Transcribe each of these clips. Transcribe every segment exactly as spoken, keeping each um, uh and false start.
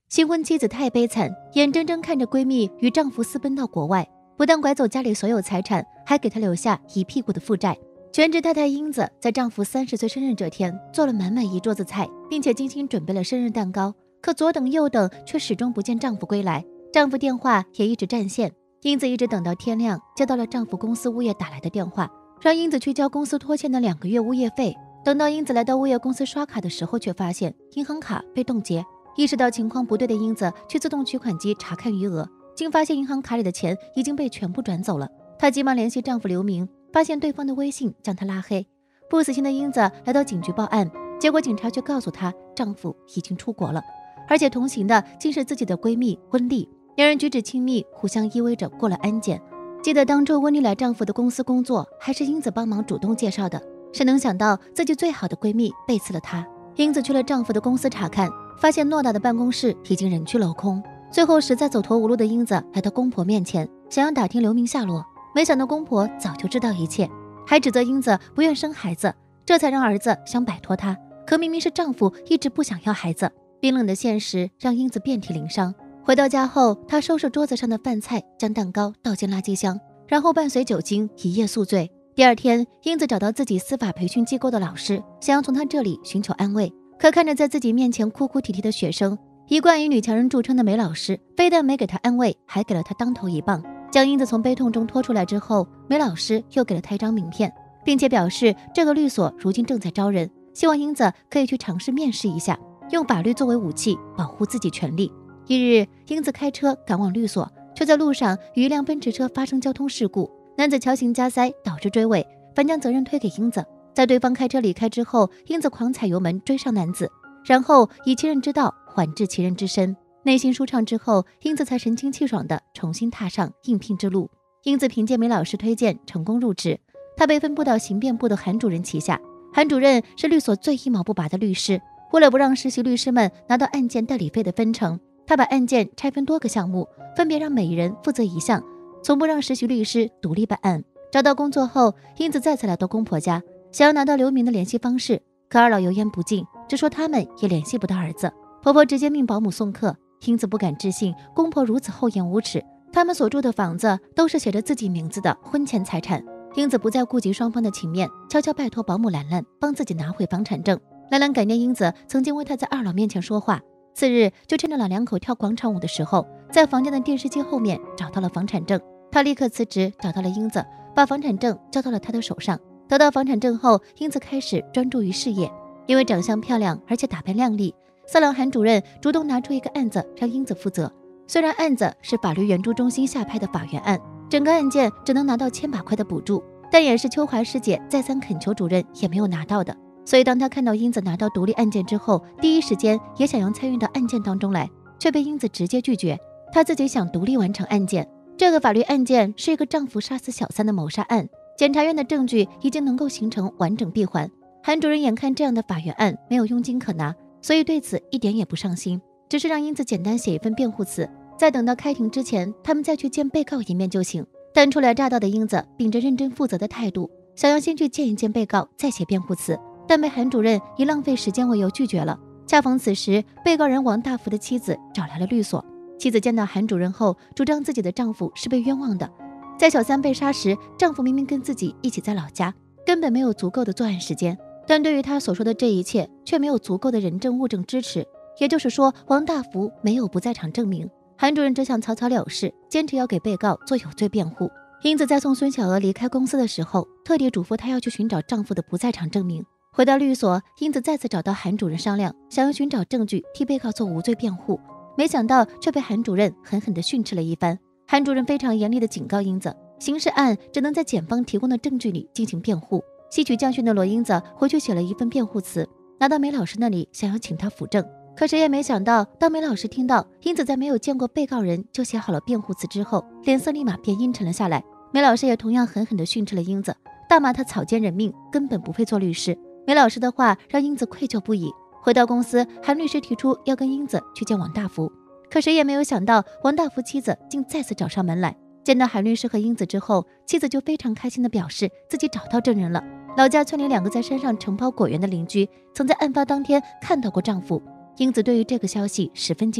新婚妻子太悲惨，眼睁睁看着闺蜜与丈夫私奔到国外，不但拐走家里所有财产，还给她留下一屁股的负债。全职太太英子在丈夫三十岁生日这天做了满满一桌子菜，并且精心准备了生日蛋糕。可左等右等，却始终不见丈夫归来，丈夫电话也一直占线。英子一直等到天亮，接到了丈夫公司物业打来的电话，让英子去交公司拖欠的两个月物业费。等到英子来到物业公司刷卡的时候，却发现银行卡被冻结。意识到情况不对的英子去自动取款机查看余额，竟发现银行卡里的钱已经被全部转走了。她急忙联系丈夫刘明，发现对方的微信将她拉黑。不死心的英子来到警局报案，结果警察却告诉她丈夫已经出国了，而且同行的竟是自己的闺蜜温丽，两人举止亲密，互相依偎着过了安检。记得当初温丽来丈夫的公司工作，还是英子帮忙主动介绍的，谁能想到自己最好的闺蜜背刺了她。英子去了丈夫的公司查看，发现偌大的办公室已经人去楼空。最后实在走投无路的英子来到公婆面前，想要打听刘明下落，没想到公婆早就知道一切，还指责英子不愿生孩子，这才让儿子想摆脱她。可明明是丈夫一直不想要孩子。冰冷的现实让英子遍体鳞伤。回到家后，她收拾桌子上的饭菜，将蛋糕倒进垃圾箱，然后伴随酒精一夜宿醉。第二天，英子找到自己司法培训机构的老师，想要从他这里寻求安慰。可看着在自己面前哭哭啼啼的学生，一贯以女强人著称的梅老师非但没给她安慰，还给了她当头一棒。将英子从悲痛中拖出来之后，梅老师又给了她一张名片，并且表示这个律所如今正在招人，希望英子可以去尝试面试一下，用法律作为武器保护自己权利。一日，英子开车赶往律所，却在路上与一辆奔驰车发生交通事故，男子强行加塞导致追尾，反将责任推给英子。在对方开车离开之后，英子狂踩油门追上男子，然后以其人之道还治其人之身。内心舒畅之后，英子才神清气爽地重新踏上应聘之路。英子凭借梅老师推荐成功入职，她被分布到刑辩部的韩主任旗下。韩主任是律所最一毛不拔的律师，为了不让实习律师们拿到案件代理费的分成，他把案件拆分多个项目，分别让每人负责一项，从不让实习律师独立办案。找到工作后，英子再次来到公婆家，想要拿到刘明的联系方式，可二老油盐不进，只说他们也联系不到儿子。婆婆直接命保姆送客，英子不敢置信公婆如此厚颜无耻。他们所住的房子都是写着自己名字的婚前财产。英子不再顾及双方的情面，悄悄拜托保姆兰兰帮自己拿回房产证。兰兰感念英子曾经为她在二老面前说话，次日就趁着老两口跳广场舞的时候，在房间的电视机后面找到了房产证。她立刻辞职，找到了英子，把房产证交到了她的手上。得到房产证后，英子开始专注于事业。因为长相漂亮，而且打扮靓丽，色狼韩主任主动拿出一个案子让英子负责。虽然案子是法律援助中心下派的法援案，整个案件只能拿到千把块的补助，但也是秋华师姐再三恳求主任也没有拿到的。所以当他看到英子拿到独立案件之后，第一时间也想要参与到案件当中来，却被英子直接拒绝。他自己想独立完成案件。这个法律案件是一个丈夫杀死小三的谋杀案，检察院的证据已经能够形成完整闭环。韩主任眼看这样的法援案没有佣金可拿，所以对此一点也不上心，只是让英子简单写一份辩护词，在等到开庭之前，他们再去见被告一面就行。但初来乍到的英子秉着认真负责的态度，想要先去见一见被告，再写辩护词，但被韩主任以浪费时间为由拒绝了。恰逢此时，被告人王大福的妻子找来了律所。妻子见到韩主任后，主张自己的丈夫是被冤枉的。在小三被杀时，丈夫明明跟自己一起在老家，根本没有足够的作案时间，但对于他所说的这一切，却没有足够的人证物证支持。也就是说，王大福没有不在场证明。韩主任只想草草了事，坚持要给被告做有罪辩护。英子在送孙小娥离开公司的时候，特地嘱咐她要去寻找丈夫的不在场证明。回到律所，英子再次找到韩主任商量，想要寻找证据替被告做无罪辩护，没想到却被韩主任狠狠地训斥了一番。韩主任非常严厉地警告英子，刑事案只能在检方提供的证据里进行辩护。吸取教训的罗英子回去写了一份辩护词，拿到梅老师那里，想要请他辅证。可谁也没想到，当梅老师听到英子在没有见过被告人就写好了辩护词之后，脸色立马便阴沉了下来。梅老师也同样狠狠地训斥了英子，大骂她草菅人命，根本不配做律师。梅老师的话让英子愧疚不已。回到公司，韩律师提出要跟英子去见王大福，可谁也没有想到，王大福妻子竟再次找上门来。见到韩律师和英子之后，妻子就非常开心地表示自己找到证人了。老家村里两个在山上承包果园的邻居，曾在案发当天看到过丈夫。英子对于这个消息十分激动，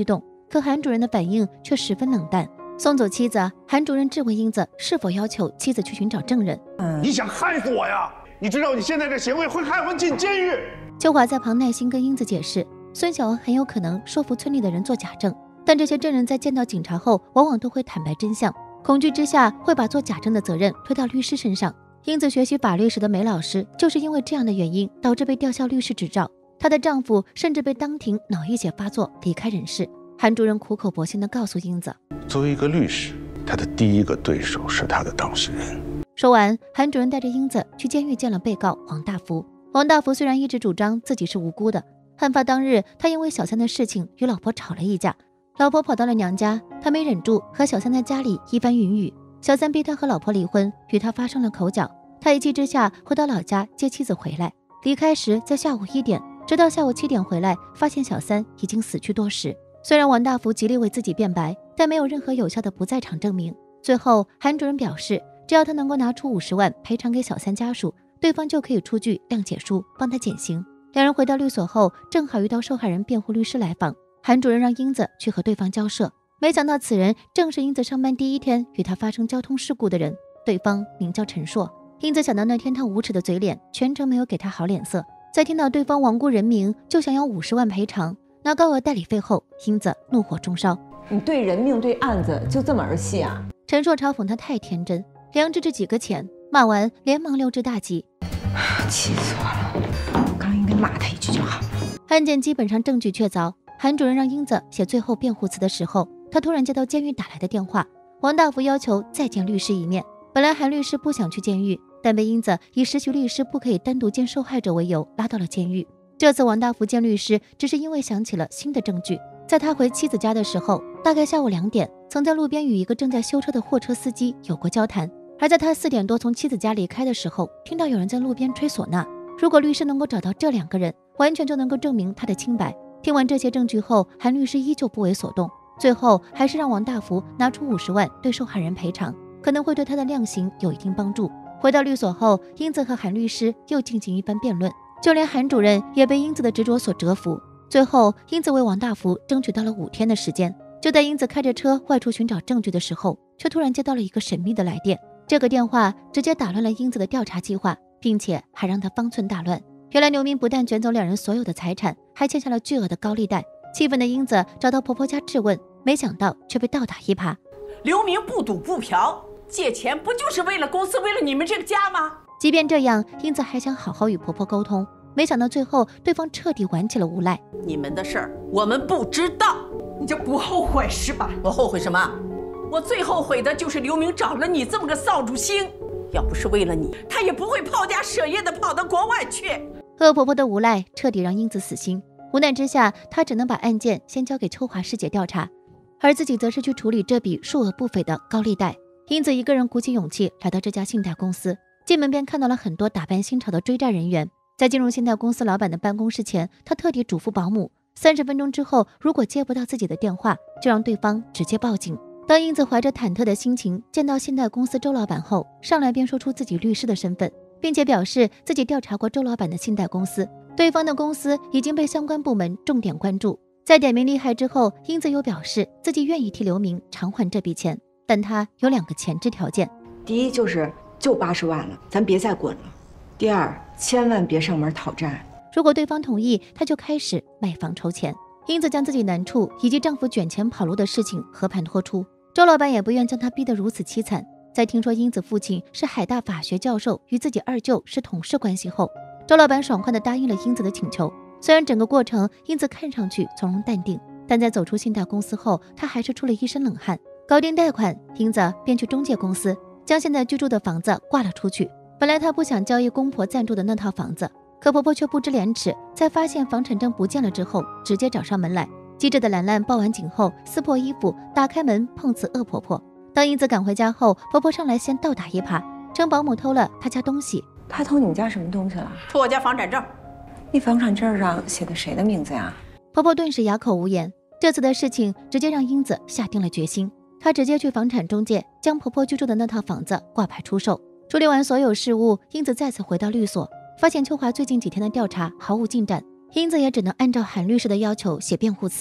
可韩主任的反应却十分冷淡。送走妻子，韩主任质问英子是否要求妻子去寻找证人。 嗯，你想害死我呀？你知道你现在这行为会害我进监狱。 秋华在旁耐心跟英子解释，孙小娥很有可能说服村里的人做假证，但这些证人在见到警察后，往往都会坦白真相，恐惧之下会把做假证的责任推到律师身上。英子学习法律时的梅老师就是因为这样的原因，导致被吊销律师执照。她的丈夫甚至被当庭脑溢血发作离开人世。韩主任苦口婆心地告诉英子， 作为一个律师，他的第一个对手是他的当事人。 说完，韩主任带着英子去监狱见了被告王大福。王大福虽然一直主张自己是无辜的，案发当日他因为小三的事情与老婆吵了一架，老婆跑到了娘家，他没忍住和小三在家里一番云雨，小三逼他和老婆离婚，与他发生了口角。他一气之下回到老家接妻子回来，离开时在下午一点，直到下午七点回来，发现小三已经死去多时。虽然王大福极力为自己辩白，但没有任何有效的不在场证明。最后韩主任表示，只要他能够拿出五十万赔偿给小三家属，对方就可以出具谅解书帮他减刑。两人回到律所后，正好遇到受害人辩护律师来访，韩主任让英子去和对方交涉，没想到此人正是英子上班第一天与他发生交通事故的人，对方名叫陈硕。英子想到那天他无耻的嘴脸，全程没有给他好脸色，在听到对方罔顾人命就想要五十万赔偿，拿高额代理费后，英子怒火中烧。 你对人命对案子就这么儿戏啊？ 陈硕嘲讽他太天真，良知这几个钱。骂完连忙溜之大吉。 气死我了，我刚应该骂他一句就好。 案件基本上证据确凿，韩主任让英子写最后辩护词的时候，他突然接到监狱打来的电话，王大福要求再见律师一面。本来韩律师不想去监狱，但被英子以实习律师不可以单独见受害者为由拉到了监狱。这次王大福见律师只是因为想起了新的证据，在他回妻子家的时候，大概下午两点，曾在路边与一个正在修车的货车司机有过交谈，而在他四点多从妻子家离开的时候，听到有人在路边吹唢呐。如果律师能够找到这两个人，完全就能够证明他的清白。听完这些证据后，韩律师依旧不为所动，最后还是让王大福拿出五十万对受害人赔偿，可能会对他的量刑有一定帮助。回到律所后，英子和韩律师又进行一番辩论，就连韩主任也被英子的执着所折服。最后，英子为王大福争取到了五天的时间。就在英子开着车外出寻找证据的时候，却突然接到了一个神秘的来电。这个电话直接打乱了英子的调查计划，并且还让她方寸大乱。原来刘明不但卷走两人所有的财产，还欠下了巨额的高利贷。气愤的英子找到婆婆家质问，没想到却被倒打一耙。 刘明不赌不嫖，借钱不就是为了公司，为了你们这个家吗？ 即便这样，英子还想好好与婆婆沟通，没想到最后对方彻底玩起了无赖。 你们的事儿我们不知道， 你就不后悔是吧？ 我后悔什么？我最后悔的就是刘明找了你这么个扫帚星，要不是为了你，他也不会抛家舍业的跑到国外去。 恶婆婆的无赖彻底让英子死心，无奈之下，她只能把案件先交给秋华师姐调查，而自己则是去处理这笔数额不菲的高利贷。英子一个人鼓起勇气来到这家信贷公司，进门便看到了很多打扮新潮的追债人员。在进入信贷公司老板的办公室前，她特地嘱咐保姆，三十分钟之后如果接不到自己的电话，就让对方直接报警。当英子怀着忐忑的心情见到信贷公司周老板后，上来便说出自己律师的身份，并且表示自己调查过周老板的信贷公司，对方的公司已经被相关部门重点关注。在点名厉害之后，英子又表示自己愿意替刘明偿还这笔钱，但他有两个前置条件： 第一就是就八十万了，咱别再滚了；第二，千万别上门讨债。 如果对方同意，他就开始卖房筹钱。英子将自己难处以及丈夫卷钱跑路的事情和盘托出，周老板也不愿将她逼得如此凄惨。在听说英子父亲是海大法学教授，与自己二舅是同事关系后，周老板爽快地答应了英子的请求。虽然整个过程英子看上去从容淡定，但在走出信贷公司后，她还是出了一身冷汗。搞定贷款，英子便去中介公司将现在居住的房子挂了出去。本来她不想交易公婆赞助的那套房子，可婆婆却不知廉耻，在发现房产证不见了之后，直接找上门来。机智的兰兰报完警后，撕破衣服打开门碰瓷恶婆婆。当英子赶回家后，婆婆上来先倒打一耙，称保姆偷了她家东西。 他偷你们家什么东西了？ 偷我家房产证。 那房产证上写的谁的名字呀？ 婆婆顿时哑口无言。这次的事情直接让英子下定了决心，她直接去房产中介将婆婆居住的那套房子挂牌出售。处理完所有事务，英子再次回到律所，发现秋华最近几天的调查毫无进展，英子也只能按照韩律师的要求写辩护词。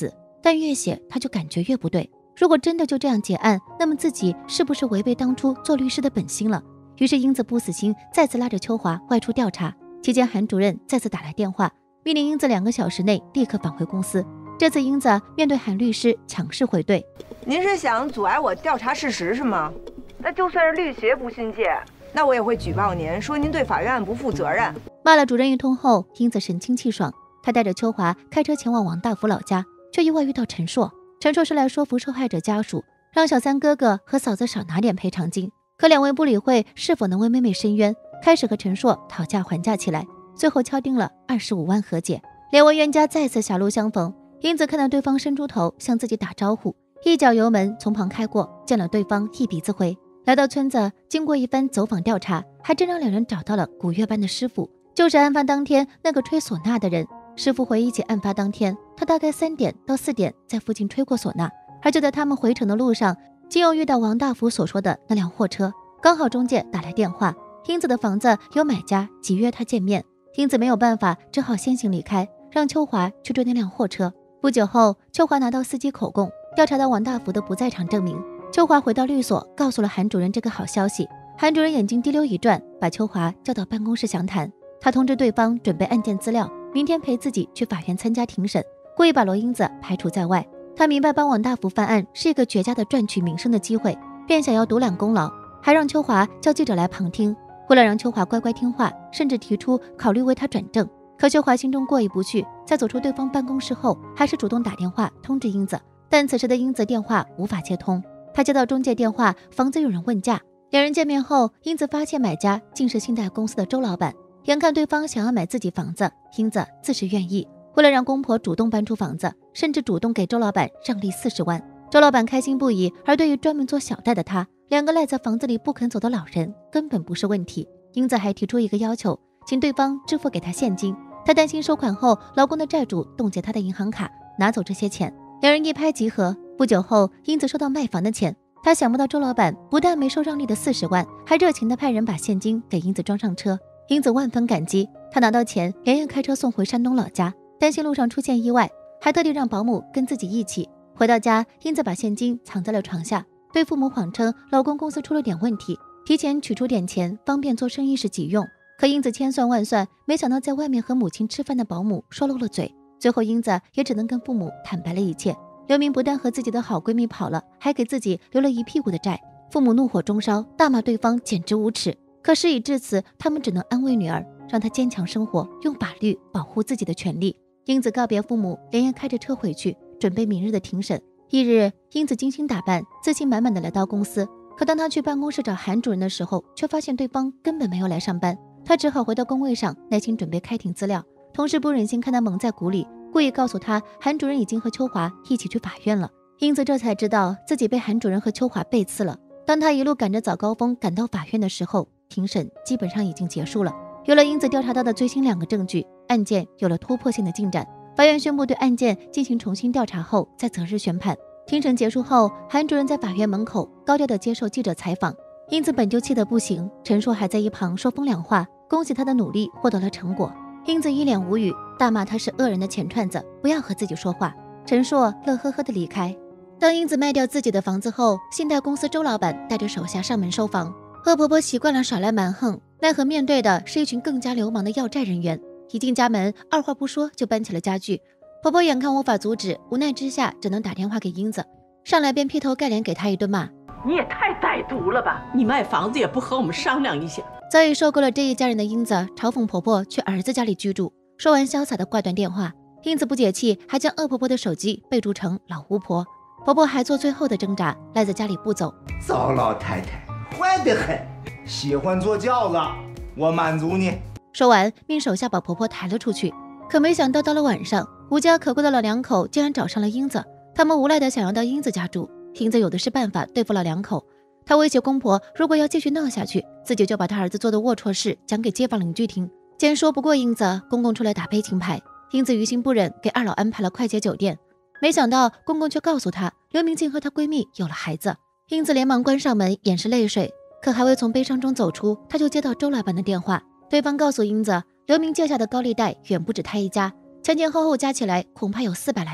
但越写她就感觉越不对。如果真的就这样结案，那么自己是不是违背当初做律师的本心了？于是英子不死心，再次拉着秋华外出调查。期间韩主任再次打来电话，命令英子两个小时内立刻返回公司。这次英子面对韩律师强势回怼： 您是想阻碍我调查事实是吗？那就算是律协不信界，那我也会举报您，说您对法院不负责任。 骂了主任一通后，英子神清气爽，她带着秋华开车前往王大福老家，却意外遇到陈硕。陈硕是来说服受害者家属，让小三哥哥和嫂子少拿点赔偿金，可两位不理会是否能为妹妹伸冤，开始和陈硕讨价还价起来，最后敲定了二十五万和解。两位冤家再次狭路相逢，英子看到对方伸出头向自己打招呼，一脚油门从旁开过，见了对方一鼻子灰。来到村子，经过一番走访调查，还真让两人找到了古月班的师傅，就是案发当天那个吹唢呐的人。师傅回忆起案发当天，他大概三点到四点在附近吹过唢呐，而就在他们回城的路上，竟又遇到王大福所说的那辆货车。刚好中介打来电话，英子的房子有买家急约他见面，英子没有办法，只好先行离开，让秋华去追那辆货车。不久后，秋华拿到司机口供，调查到王大福的不在场证明。秋华回到律所，告诉了韩主任这个好消息。韩主任眼睛滴溜一转，把秋华叫到办公室详谈。他通知对方准备案件资料，明天陪自己去法院参加庭审，故意把罗英子排除在外。他明白帮王大福翻案是一个绝佳的赚取名声的机会，便想要独揽功劳，还让秋华叫记者来旁听。为了让秋华乖乖听话，甚至提出考虑为他转正。可秋华心中过意不去，在走出对方办公室后，还是主动打电话通知英子，但此时的英子电话无法接通。他接到中介电话，房子有人问价。两人见面后，英子发现买家竟是信贷公司的周老板。眼看对方想要买自己房子，英子自是愿意。为了让公婆主动搬出房子，甚至主动给周老板让利四十万。周老板开心不已，而对于专门做小贷的他，两个赖在房子里不肯走的老人根本不是问题。英子还提出一个要求，请对方支付给他现金。她担心收款后，老公的债主冻结她的银行卡，拿走这些钱。两人一拍即合。不久后，英子收到卖房的钱。她想不到周老板不但没收让利的四十万，还热情地派人把现金给英子装上车。英子万分感激，她拿到钱，连夜开车送回山东老家，担心路上出现意外，还特地让保姆跟自己一起。回到家，英子把现金藏在了床下，对父母谎称老公公司出了点问题，提前取出点钱，方便做生意时急用。可英子千算万算，没想到在外面和母亲吃饭的保姆说漏了嘴，最后英子也只能跟父母坦白了一切。刘明不但和自己的好闺蜜跑了，还给自己留了一屁股的债，父母怒火中烧，大骂对方简直无耻。可事已至此，他们只能安慰女儿，让她坚强生活，用法律保护自己的权利。英子告别父母，连夜开着车回去，准备明日的庭审。翌日，英子精心打扮，自信满满的来到公司。可当她去办公室找韩主任的时候，却发现对方根本没有来上班。她只好回到工位上，耐心准备开庭资料。同事不忍心看她蒙在鼓里，故意告诉她韩主任已经和秋华一起去法院了。英子这才知道自己被韩主任和秋华背刺了。当她一路赶着早高峰赶到法院的时候，庭审基本上已经结束了。有了英子调查到的最新两个证据，案件有了突破性的进展。法院宣布对案件进行重新调查后，在择日宣判。庭审结束后，韩主任在法院门口高调地接受记者采访。英子本就气得不行，陈硕还在一旁说风凉话，恭喜他的努力获得了成果。英子一脸无语，大骂他是恶人的钱串子，不要和自己说话。陈硕乐呵呵地离开。当英子卖掉自己的房子后，信贷公司周老板带着手下上门收房。恶婆婆习惯了耍赖蛮横，奈何面对的是一群更加流氓的要债人员。一进家门，二话不说就搬起了家具。婆婆眼看无法阻止，无奈之下只能打电话给英子，上来便劈头盖脸给她一顿骂。 你也太歹毒了吧！你卖房子也不和我们商量一下。 早已受够了这一家人的英子，嘲讽婆婆去儿子家里居住。说完潇洒地挂断电话。英子不解气，还将恶婆婆的手机备注成老巫婆。婆婆还做最后的挣扎，赖在家里不走。 糟老太太坏得很，喜欢做轿子，我满足你。 说完，命手下把婆婆抬了出去。可没想到，到了晚上，无家可归的老两口竟然找上了英子。他们无赖的想要到英子家住。英子有的是办法对付老两口。他威胁公婆，如果要继续闹下去，自己就把他儿子做的龌龊事讲给街坊邻居听。既然说不过英子，公公出来打悲情牌。英子于心不忍，给二老安排了快捷酒店。没想到公公却告诉她，刘明竟和她闺蜜有了孩子。英子连忙关上门，掩饰泪水。可还未从悲伤中走出，她就接到周老板的电话。对方告诉英子，刘明借下的高利贷远不止他一家，前前后后加起来恐怕有四百来万。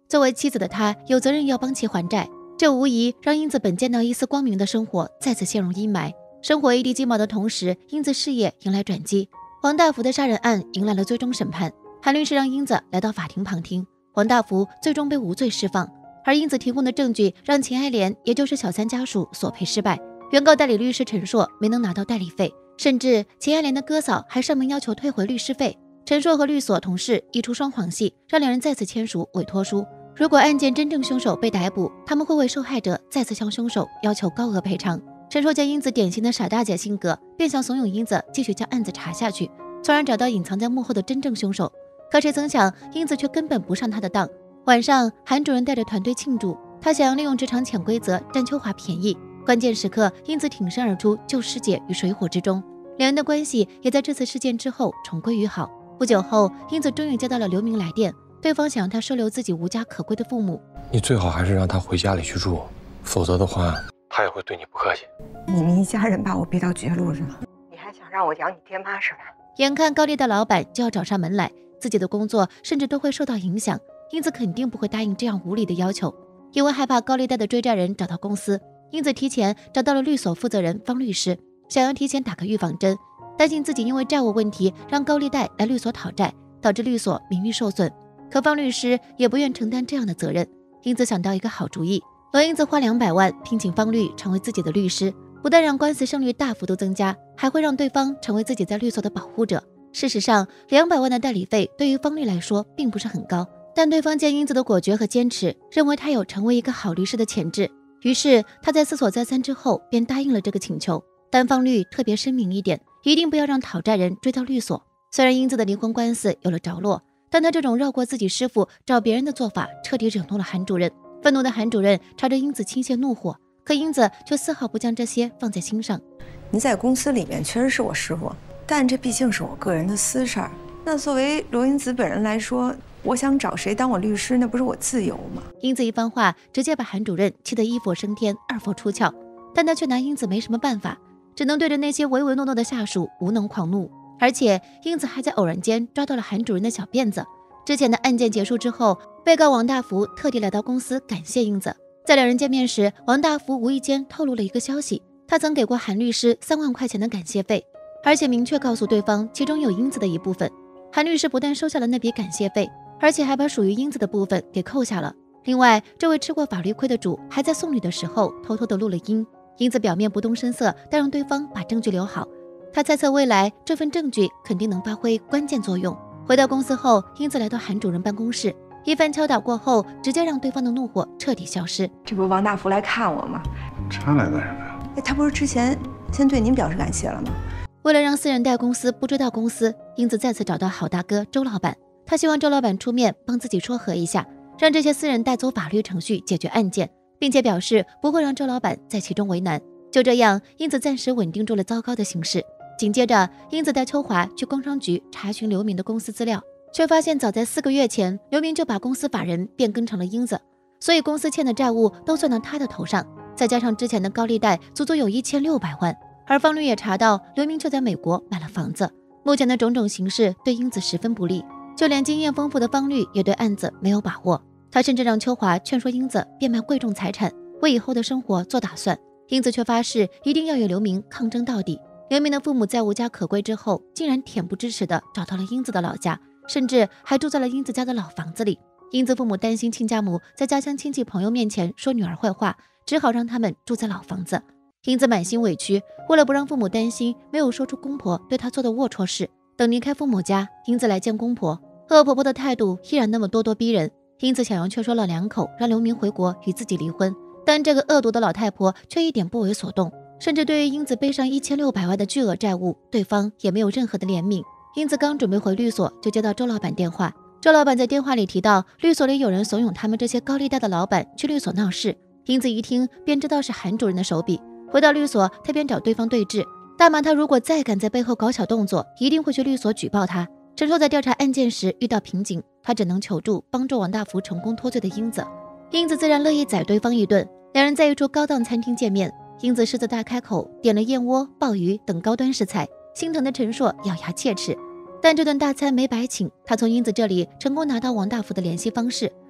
作为妻子的他有责任要帮其还债，这无疑让英子本见到一丝光明的生活再次陷入阴霾。生活一地鸡毛的同时，英子事业迎来转机。王大福的杀人案迎来了最终审判，韩律师让英子来到法庭旁听，王大福最终被无罪释放。而英子提供的证据让秦爱莲，也就是小三家属索赔失败，原告代理律师陈硕没能拿到代理费，甚至秦爱莲的哥嫂还上门要求退回律师费。陈硕和律所同事一出双簧戏，让两人再次签署委托书。如果案件真正凶手被逮捕，他们会为受害者再次向凶手要求高额赔偿。陈硕见英子典型的傻大姐性格，便想怂恿英子继续将案子查下去，从而找到隐藏在幕后的真正凶手。可谁曾想，英子却根本不上他的当。晚上，韩主任带着团队庆祝，他想要利用职场潜规则占秋华便宜。关键时刻，英子挺身而出，救师姐于水火之中。两人的关系也在这次事件之后重归于好。不久后，英子终于接到了刘明来电，对方想让他收留自己无家可归的父母。 你最好还是让他回家里去住，否则的话，他也会对你不客气。 你们一家人把我逼到绝路上了，你还想让我养你爹妈是吧？ 眼看高利贷老板就要找上门来，自己的工作甚至都会受到影响，英子肯定不会答应这样无理的要求。因为害怕高利贷的追债人找到公司，英子提前找到了律所负责人方律师，想要提前打个预防针，担心自己因为债务问题让高利贷来律所讨债，导致律所名誉受损。可方律师也不愿承担这样的责任，英子想到一个好主意。罗英子花两百万聘请方律成为自己的律师，不但让官司胜率大幅度增加，还会让对方成为自己在律所的保护者。事实上，两百万的代理费对于方律来说并不是很高，但对方见英子的果决和坚持，认为她有成为一个好律师的潜质，于是他在思索再三之后便答应了这个请求。但方律特别声明一点，一定不要让讨债人追到律所。虽然英子的离婚官司有了着落，但他这种绕过自己师傅找别人的做法彻底惹怒了韩主任。愤怒的韩主任朝着英子倾泻怒火，可英子却丝毫不将这些放在心上。 你在公司里面确实是我师傅，但这毕竟是我个人的私事儿。那作为罗英子本人来说，我想找谁当我律师，那不是我自由吗？ 英子一番话直接把韩主任气得一佛升天，二佛出窍，但他却拿英子没什么办法，只能对着那些唯唯诺诺的下属无能狂怒。而且英子还在偶然间抓到了韩主任的小辫子。之前的案件结束之后，被告王大福特地来到公司感谢英子。在两人见面时，王大福无意间透露了一个消息，他曾给过韩律师三万块钱的感谢费，而且明确告诉对方其中有英子的一部分。韩律师不但收下了那笔感谢费，而且还把属于英子的部分给扣下了。另外，这位吃过法律亏的主还在送礼的时候偷偷的录了音。英子表面不动声色，但让对方把证据留好。他猜测未来这份证据肯定能发挥关键作用。回到公司后，英子来到韩主任办公室，一番敲打过后，直接让对方的怒火彻底消失。 这不是王大福来看我吗？ 他来干什么呀？ 哎，他不是之前先对您表示感谢了吗？ 为了让私人贷公司不追到公司，英子再次找到好大哥周老板，他希望周老板出面帮自己撮合一下，让这些私人贷走法律程序解决案件，并且表示不会让周老板在其中为难。就这样，英子暂时稳定住了糟糕的形势。紧接着，英子带秋华去工商局查询刘明的公司资料，却发现早在四个月前，刘明就把公司法人变更成了英子，所以公司欠的债务都算到他的头上，再加上之前的高利贷，足足有一千六百万。而方律也查到刘明就在美国买了房子。目前的种种形势对英子十分不利，就连经验丰富的方律也对案子没有把握。他甚至让秋华劝说英子变卖贵重财产，为以后的生活做打算。英子却发誓一定要与刘明抗争到底。刘明的父母在无家可归之后，竟然恬不知耻地找到了英子的老家，甚至还住在了英子家的老房子里。英子父母担心亲家母在家乡亲戚朋友面前说女儿坏话，只好让他们住在老房子。英子满心委屈，为了不让父母担心，没有说出公婆对她做的龌龊事。等离开父母家，英子来见公婆，恶婆婆的态度依然那么咄咄逼人。英子想要劝说老两口让刘明回国与自己离婚，但这个恶毒的老太婆却一点不为所动，甚至对于英子背上一千六百万的巨额债务，对方也没有任何的怜悯。英子刚准备回律所，就接到周老板电话。周老板在电话里提到，律所里有人怂恿他们这些高利贷的老板去律所闹事。英子一听便知道是韩主任的手笔。回到律所，他便找对方对峙，大骂他如果再敢在背后搞小动作，一定会去律所举报他。陈硕在调查案件时遇到瓶颈，他只能求助帮助王大福成功脱罪的英子。英子自然乐意宰对方一顿，两人在一处高档餐厅见面。英子狮子大开口，点了燕窝、鲍鱼等高端食材，心疼的陈硕咬牙切齿。但这顿大餐没白请，他从英子这里成功拿到王大福的联系方式，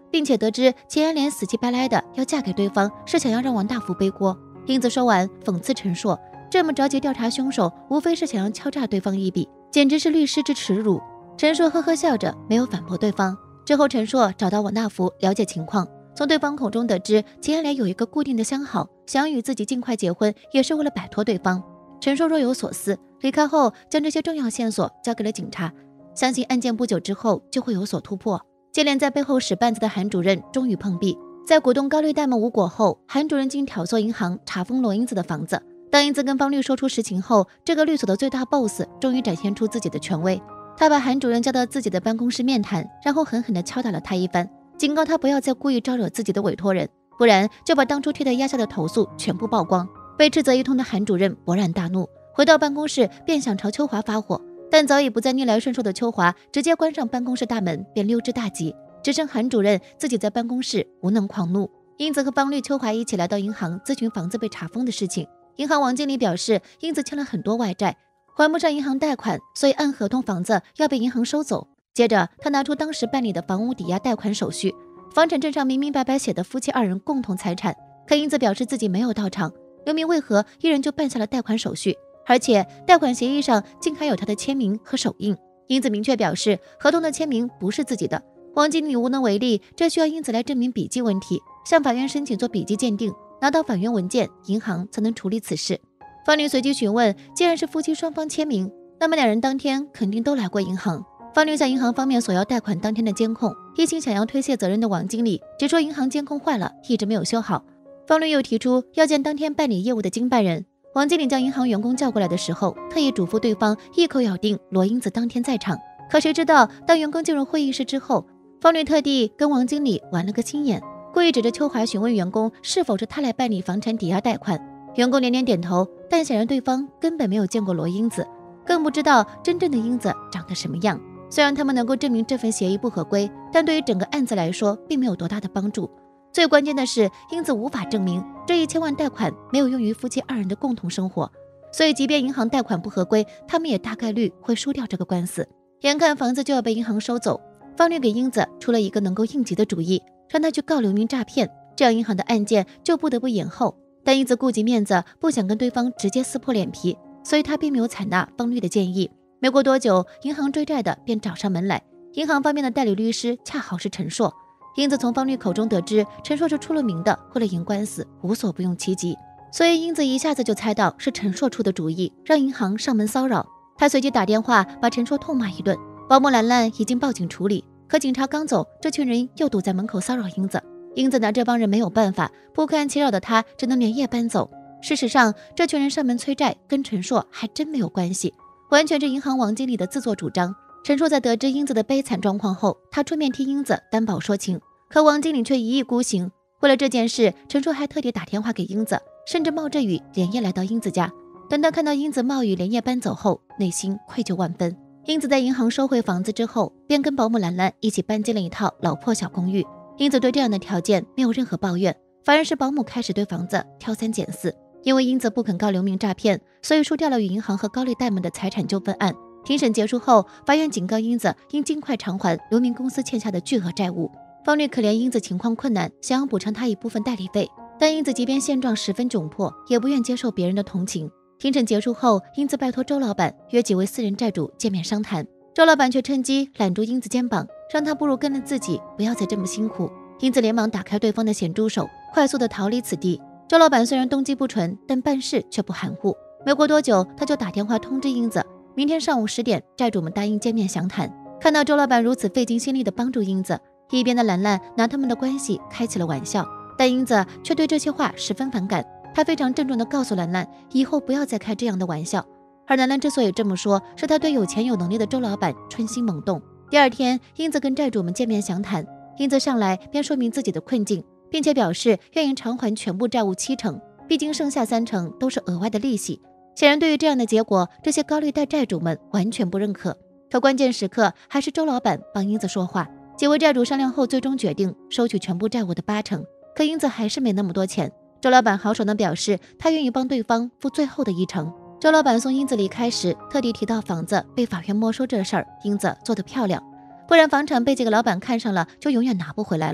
并且得知秦安莲死乞白赖的要嫁给对方，是想要让王大福背锅。英子说完，讽刺陈硕，这么着急调查凶手，无非是想要敲诈对方一笔，简直是律师之耻辱。陈硕呵呵笑着，没有反驳对方。之后，陈硕找到王大福了解情况，从对方口中得知秦安莲有一个固定的相好，想要与自己尽快结婚，也是为了摆脱对方。陈硕若有所思，离开后将这些重要线索交给了警察，相信案件不久之后就会有所突破。接连在背后使绊子的韩主任终于碰壁，在鼓动高利贷们无果后，韩主任竟挑唆银行查封罗英子的房子。当英子跟方律说出实情后，这个律所的最大 boss 终于展现出自己的权威。他把韩主任叫到自己的办公室面谈，然后狠狠地敲打了他一番，警告他不要再故意招惹自己的委托人，不然就把当初替他压下的投诉全部曝光。被斥责一通的韩主任勃然大怒，回到办公室便想朝秋华发火，但早已不再逆来顺受的秋华直接关上办公室大门，便溜之大吉，只剩韩主任自己在办公室无能狂怒。英子和方律、秋华一起来到银行咨询房子被查封的事情。银行王经理表示，英子欠了很多外债，还不上银行贷款，所以按合同房子要被银行收走。接着他拿出当时办理的房屋抵押贷款手续，房产证上明明白白写的夫妻二人共同财产，可英子表示自己没有到场，刘明为何一人就办下了贷款手续，而且贷款协议上竟还有他的签名和手印。英子明确表示合同的签名不是自己的，王经理无能为力，这需要英子来证明笔迹问题，向法院申请做笔迹鉴定，拿到法院文件，银行才能处理此事。方律随即询问，既然是夫妻双方签名，那么两人当天肯定都来过银行。方律向银行方面索要贷款当天的监控，一心想要推卸责任的王经理只说银行监控坏了，一直没有修好。方律又提出要见当天办理业务的经办人。王经理将银行员工叫过来的时候，特意嘱咐对方一口咬定罗英子当天在场。可谁知道当员工进入会议室之后，方律特地跟王经理玩了个心眼，故意指着秋华询问员工是否是他来办理房产抵押贷款。员工连连点头，但显然对方根本没有见过罗英子，更不知道真正的英子长得什么样。虽然他们能够证明这份协议不合规，但对于整个案子来说并没有多大的帮助。最关键的是，英子无法证明这一千万贷款没有用于夫妻二人的共同生活，所以即便银行贷款不合规，他们也大概率会输掉这个官司。眼看房子就要被银行收走，方律给英子出了一个能够应急的主意，让他去告刘明诈骗，这样银行的案件就不得不延后。但英子顾及面子，不想跟对方直接撕破脸皮，所以他并没有采纳方律的建议。没过多久，银行追债的便找上门来，银行方面的代理律师恰好是陈硕。英子从方律口中得知，陈硕是出了名的为了赢官司无所不用其极，所以英子一下子就猜到是陈硕出的主意，让银行上门骚扰。他随即打电话把陈硕痛骂一顿。保姆兰兰已经报警处理，可警察刚走，这群人又堵在门口骚扰英子。英子拿这帮人没有办法，不堪其扰的他只能连夜搬走。事实上，这群人上门催债跟陈硕还真没有关系，完全是银行王经理的自作主张。陈硕在得知英子的悲惨状况后，他出面替英子担保说情，可王经理却一意孤行。为了这件事，陈硕还特地打电话给英子，甚至冒着雨连夜来到英子家。等他看到英子冒雨连夜搬走后，内心愧疚万分。英子在银行收回房子之后，便跟保姆兰兰一起搬进了一套老破小公寓。英子对这样的条件没有任何抱怨，反而是保姆开始对房子挑三拣四。因为英子不肯告刘明诈骗，所以输掉了与银行和高利贷们的财产纠纷案。庭审结束后，法院警告英子应尽快偿还刘明公司欠下的巨额债务。方律可怜英子情况困难，想要补偿她一部分代理费，但英子即便现状十分窘迫，也不愿接受别人的同情。庭审结束后，英子拜托周老板约几位私人债主见面商谈，周老板却趁机揽住英子肩膀，让她不如跟了自己，不要再这么辛苦。英子连忙打开对方的咸猪手，快速的逃离此地。周老板虽然动机不纯，但办事却不含糊。没过多久，他就打电话通知英子，明天上午十点，债主们答应见面详谈。看到周老板如此费尽心力的帮助英子，一边的兰兰拿他们的关系开起了玩笑，但英子却对这些话十分反感。他非常郑重地告诉兰兰，以后不要再开这样的玩笑。而兰兰之所以这么说，是他对有钱有能力的周老板春心萌动。第二天，英子跟债主们见面详谈，英子上来便说明自己的困境，并且表示愿意偿还全部债务七成，毕竟剩下三成都是额外的利息。显然，对于这样的结果，这些高利贷债主们完全不认可。可关键时刻，还是周老板帮英子说话。几位债主商量后，最终决定收取全部债务的八成。可英子还是没那么多钱。周老板豪爽地表示，他愿意帮对方付最后的一成。周老板送英子离开时，特地提到房子被法院没收这事儿，英子做得漂亮，不然房产被这个老板看上了，就永远拿不回来了。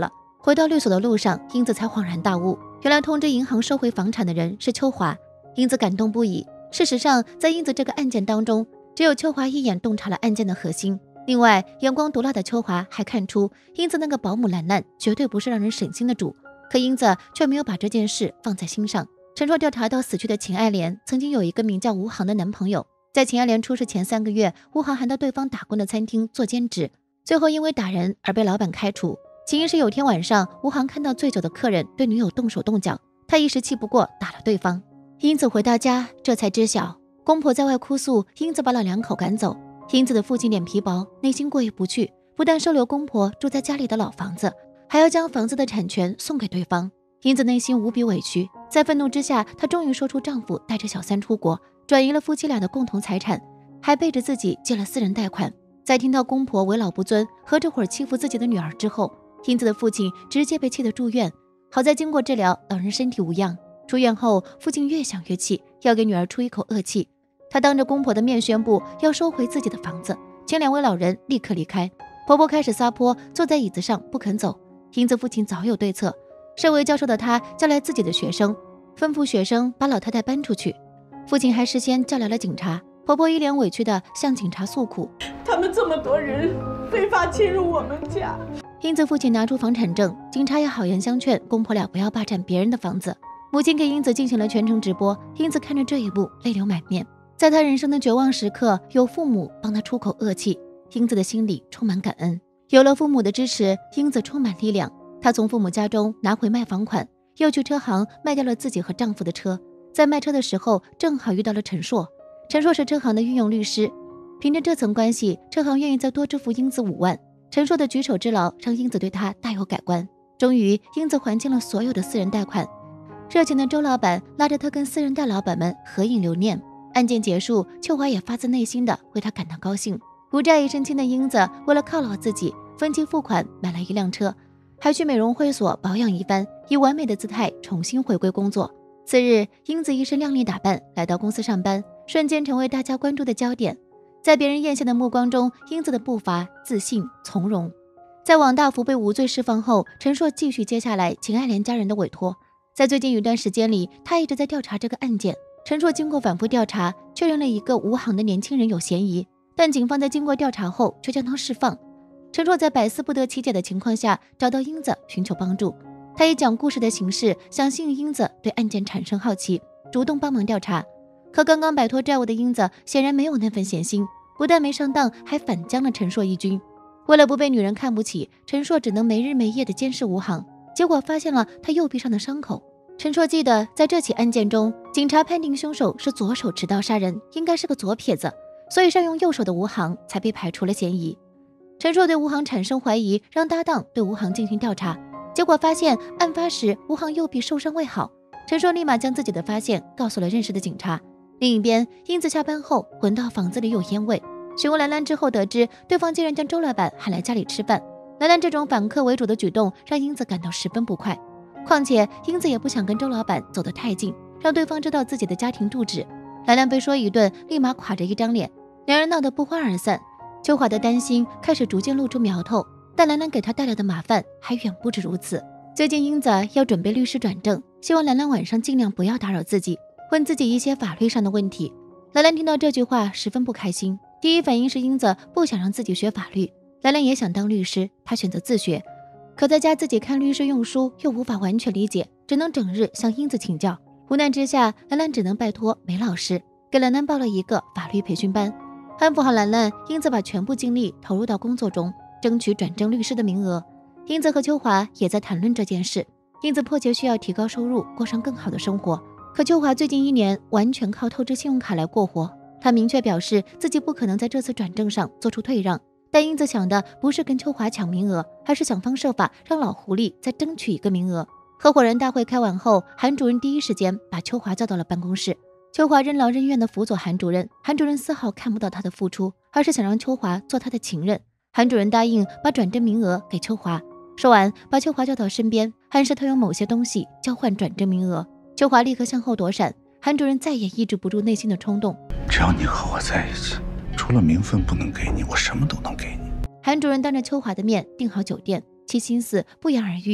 回到律所的路上，英子才恍然大悟，原来通知银行收回房产的人是秋华。英子感动不已。事实上，在英子这个案件当中，只有秋华一眼洞察了案件的核心。另外，眼光毒辣的秋华还看出英子那个保姆兰兰绝对不是让人省心的主，可英子却没有把这件事放在心上。陈硕调查到死去的秦爱莲曾经有一个名叫吴航的男朋友，在秦爱莲出事前三个月，吴航还到对方打工的餐厅做兼职，最后因为打人而被老板开除。起因是有天晚上，吴航看到醉酒的客人对女友动手动脚，他一时气不过打了对方。英子回到家，这才知晓公婆在外哭诉，英子把老两口赶走。英子的父亲脸皮薄，内心过意不去，不但收留公婆住在家里的老房子，还要将房子的产权送给对方。英子内心无比委屈，在愤怒之下，她终于说出丈夫带着小三出国，转移了夫妻俩的共同财产，还背着自己借了私人贷款。在听到公婆为老不尊和这会儿欺负自己的女儿之后，英子的父亲直接被气得住院。好在经过治疗，老人身体无恙。出院后，父亲越想越气，要给女儿出一口恶气。他当着公婆的面宣布要收回自己的房子，请两位老人立刻离开。婆婆开始撒泼，坐在椅子上不肯走。英子父亲早有对策，身为教授的他叫来自己的学生，吩咐学生把老太太搬出去。父亲还事先叫来了警察。婆婆一脸委屈地向警察诉苦， 他们这么多人非法侵入我们家。 英子父亲拿出房产证，警察也好言相劝公婆俩不要霸占别人的房子。母亲给英子进行了全程直播，英子看着这一幕泪流满面。在她人生的绝望时刻，有父母帮她出口恶气，英子的心里充满感恩。有了父母的支持，英子充满力量。她从父母家中拿回卖房款，又去车行卖掉了自己和丈夫的车。在卖车的时候，正好遇到了陈硕。陈硕是车行的御用律师，凭着这层关系，车行愿意再多支付英子五万。陈硕的举手之劳让英子对他大有改观。终于，英子还清了所有的私人贷款。热情的周老板拉着他跟私人贷老板们合影留念。案件结束，秋华也发自内心的为他感到高兴。无债一身轻的英子为了犒劳自己，分期付款买了一辆车，还去美容会所保养一番，以完美的姿态重新回归工作。次日，英子一身靓丽打扮来到公司上班，瞬间成为大家关注的焦点。在别人艳羡的目光中，英子的步伐自信从容。在王大福被无罪释放后，陈硕继续接下来秦爱莲家人的委托。在最近一段时间里，他一直在调查这个案件。陈硕经过反复调查，确认了一个无行的年轻人有嫌疑，但警方在经过调查后却将他释放。陈硕在百思不得其解的情况下找到英子寻求帮助，他以讲故事的形式想吸引英子对案件产生好奇，主动帮忙调查。可刚刚摆脱债务的英子显然没有那份闲心，不但没上当，还反将了陈硕一军。为了不被女人看不起，陈硕只能没日没夜地监视吴航，结果发现了他右臂上的伤口。陈硕记得在这起案件中，警察判定凶手是左手持刀杀人，应该是个左撇子，所以善用右手的吴航才被排除了嫌疑。陈硕对吴航产生怀疑，让搭档对吴航进行调查，结果发现案发时吴航右臂受伤未好。陈硕立马将自己的发现告诉了认识的警察。另一边，英子下班后闻到房子里有烟味，询问兰兰之后得知，对方竟然将周老板喊来家里吃饭。兰兰这种反客为主的举动让英子感到十分不快，况且英子也不想跟周老板走得太近，让对方知道自己的家庭住址。兰兰被说一顿，立马垮着一张脸，两人闹得不欢而散。秋华的担心开始逐渐露出苗头，但兰兰给他带来的麻烦还远不止如此。最近英子要准备律师转正，希望兰兰晚上尽量不要打扰自己，问自己一些法律上的问题。兰兰听到这句话十分不开心，第一反应是英子不想让自己学法律。兰兰也想当律师，她选择自学，可在家自己看律师用书又无法完全理解，只能整日向英子请教。无奈之下，兰兰只能拜托梅老师给兰兰报了一个法律培训班。安抚好兰兰，英子把全部精力投入到工作中，争取转正律师的名额。英子和秋华也在谈论这件事。英子迫切需要提高收入，过上更好的生活，可秋华最近一年完全靠透支信用卡来过活。他明确表示自己不可能在这次转正上做出退让，但英子想的不是跟秋华抢名额，还是想方设法让老狐狸再争取一个名额。合伙人大会开完后，韩主任第一时间把秋华叫到了办公室。秋华任劳任怨地辅佐韩主任，韩主任丝毫看不到他的付出，而是想让秋华做他的情人。韩主任答应把转正名额给秋华，说完把秋华叫到身边，暗示他用某些东西交换转正名额。秋华立刻向后躲闪，韩主任再也抑制不住内心的冲动， 只要你和我在一起，除了名分不能给你，我什么都能给你。 韩主任当着秋华的面订好酒店，其心思不言而喻。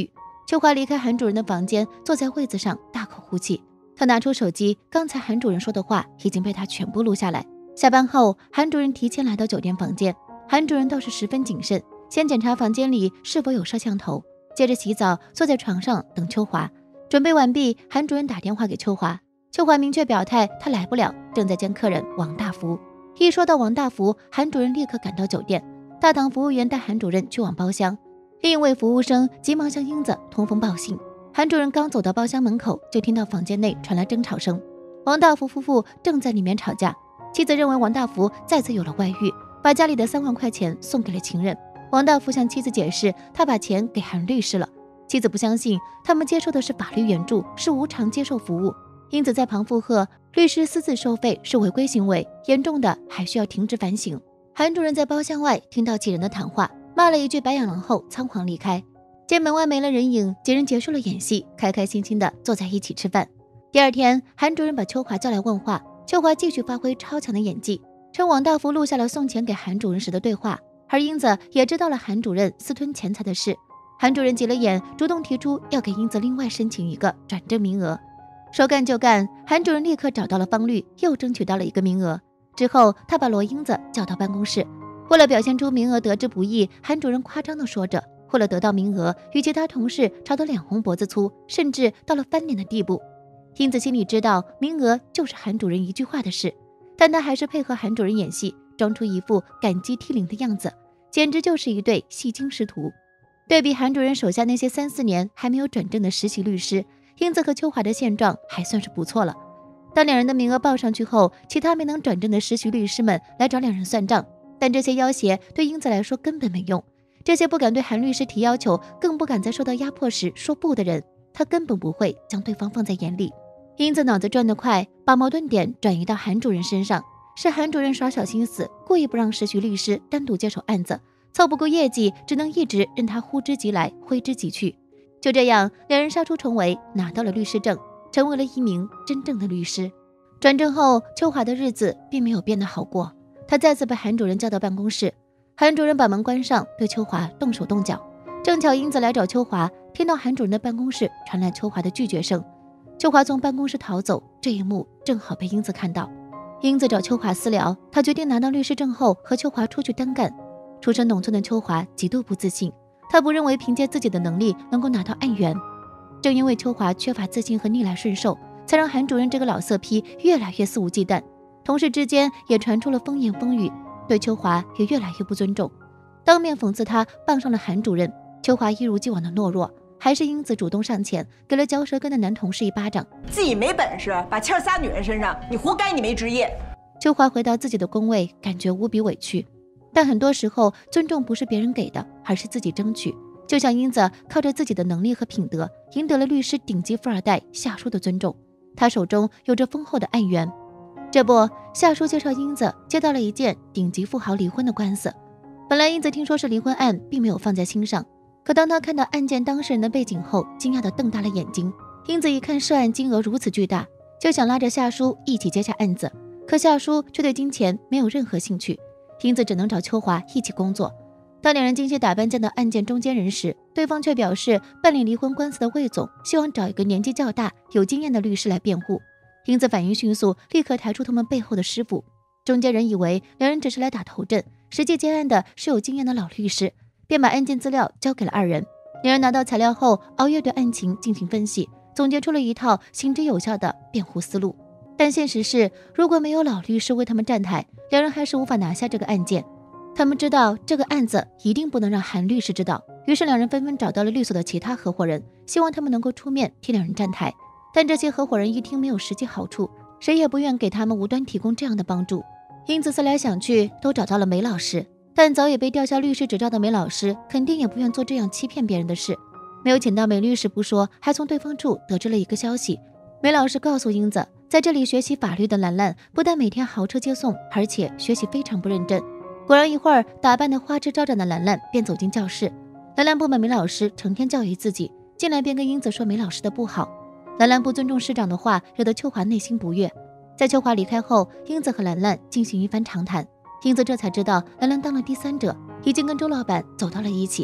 秋华离开韩主任的房间，坐在位子上大口呼气。他拿出手机，刚才韩主任说的话已经被他全部录下来。下班后，韩主任提前来到酒店房间。韩主任倒是十分谨慎，先检查房间里是否有摄像头，接着洗澡，坐在床上等秋华。准备完毕，韩主任打电话给秋华。秋华明确表态他来不了，正在见客人王大福。一说到王大福，韩主任立刻赶到酒店。大堂服务员带韩主任去往包厢，另一位服务生急忙向英子通风报信。韩主任刚走到包厢门口，就听到房间内传来争吵声。王大福夫妇正在里面吵架，妻子认为王大福再次有了外遇，把家里的三万块钱送给了情人。王大福向妻子解释，他把钱给韩律师了。妻子不相信，他们接受的是法律援助，是无偿接受服务。英子在旁附和，律师私自收费是违规行为，严重的还需要停职反省。韩主任在包厢外听到几人的谈话，骂了一句白眼狼后仓皇离开。见门外没了人影，几人结束了演戏，开开心心的坐在一起吃饭。第二天，韩主任把秋华叫来问话，秋华继续发挥超强的演技，称王大福录下了送钱给韩主任时的对话，而英子也知道了韩主任私吞钱财的事。韩主任急了眼，主动提出要给英子另外申请一个转正名额。说干就干，韩主任立刻找到了方律，又争取到了一个名额。之后，他把罗英子叫到办公室，为了表现出名额得之不易，韩主任夸张地说着，为了得到名额，与其他同事吵得脸红脖子粗，甚至到了翻脸的地步。英子心里知道名额就是韩主任一句话的事，但他还是配合韩主任演戏，装出一副感激涕零的样子，简直就是一对戏精师徒。对比韩主任手下那些三四年还没有转正的实习律师，英子和秋华的现状还算是不错了。当两人的名额报上去后，其他没能转正的实习律师们来找两人算账，但这些要挟对英子来说根本没用。这些不敢对韩律师提要求，更不敢在受到压迫时说不的人，他根本不会将对方放在眼里。英子脑子转得快，把矛盾点转移到韩主任身上，是韩主任耍小心思，故意不让实习律师单独接手案子，凑不够业绩，只能一直任他呼之即来挥之即去。就这样，两人杀出重围，拿到了律师证，成为了一名真正的律师。转正后，秋华的日子并没有变得好过，他再次被韩主任叫到办公室。韩主任把门关上，对秋华动手动脚。正巧英子来找秋华，听到韩主任的办公室传来秋华的拒绝声。秋华从办公室逃走，这一幕正好被英子看到。英子找秋华私聊，他决定拿到律师证后和秋华出去单干。出身农村的秋华极度不自信，他不认为凭借自己的能力能够拿到案源。正因为秋华缺乏自信和逆来顺受，才让韩主任这个老色批越来越肆无忌惮，同事之间也传出了风言风语，对秋华也越来越不尊重，当面讽刺他傍上了韩主任。秋华一如既往的懦弱，还是英子主动上前给了嚼舌根的男同事一巴掌。 自己没本事，把气儿撒女人身上，你活该你没职业。 秋华回到自己的工位，感觉无比委屈，但很多时候尊重不是别人给的，而是自己争取。就像英子靠着自己的能力和品德，赢得了律师顶级富二代夏叔的尊重，他手中有着丰厚的案源。这不，夏叔介绍英子接到了一件顶级富豪离婚的官司。本来英子听说是离婚案，并没有放在心上，可当他看到案件当事人的背景后，惊讶地瞪大了眼睛。英子一看涉案金额如此巨大，就想拉着夏叔一起接下案子，可夏叔却对金钱没有任何兴趣，英子只能找秋华一起工作。当两人精心打扮见到案件中间人时，对方却表示办理离婚官司的魏总希望找一个年纪较大、有经验的律师来辩护。英子反应迅速，立刻抬出他们背后的师傅。中间人以为两人只是来打头阵，实际接案的是有经验的老律师，便把案件资料交给了二人。两人拿到材料后，熬夜对案情进行分析，总结出了一套行之有效的辩护思路。但现实是，如果没有老律师为他们站台，两人还是无法拿下这个案件。他们知道这个案子一定不能让韩律师知道，于是两人纷纷找到了律所的其他合伙人，希望他们能够出面替两人站台。但这些合伙人一听没有实际好处，谁也不愿给他们无端提供这样的帮助。因此思来想去，都找到了梅老师，但早已被吊销律师执照的梅老师肯定也不愿做这样欺骗别人的事。没有请到梅律师不说，还从对方处得知了一个消息。梅老师告诉英子，在这里学习法律的兰兰不但每天豪车接送，而且学习非常不认真。果然一会儿，打扮得花枝招展的兰兰便走进教室。兰兰不满梅老师成天教育自己，进来便跟英子说梅老师的不好。兰兰不尊重师长的话，惹得秋华内心不悦。在秋华离开后，英子和兰兰进行一番长谈。英子这才知道兰兰当了第三者，已经跟周老板走到了一起。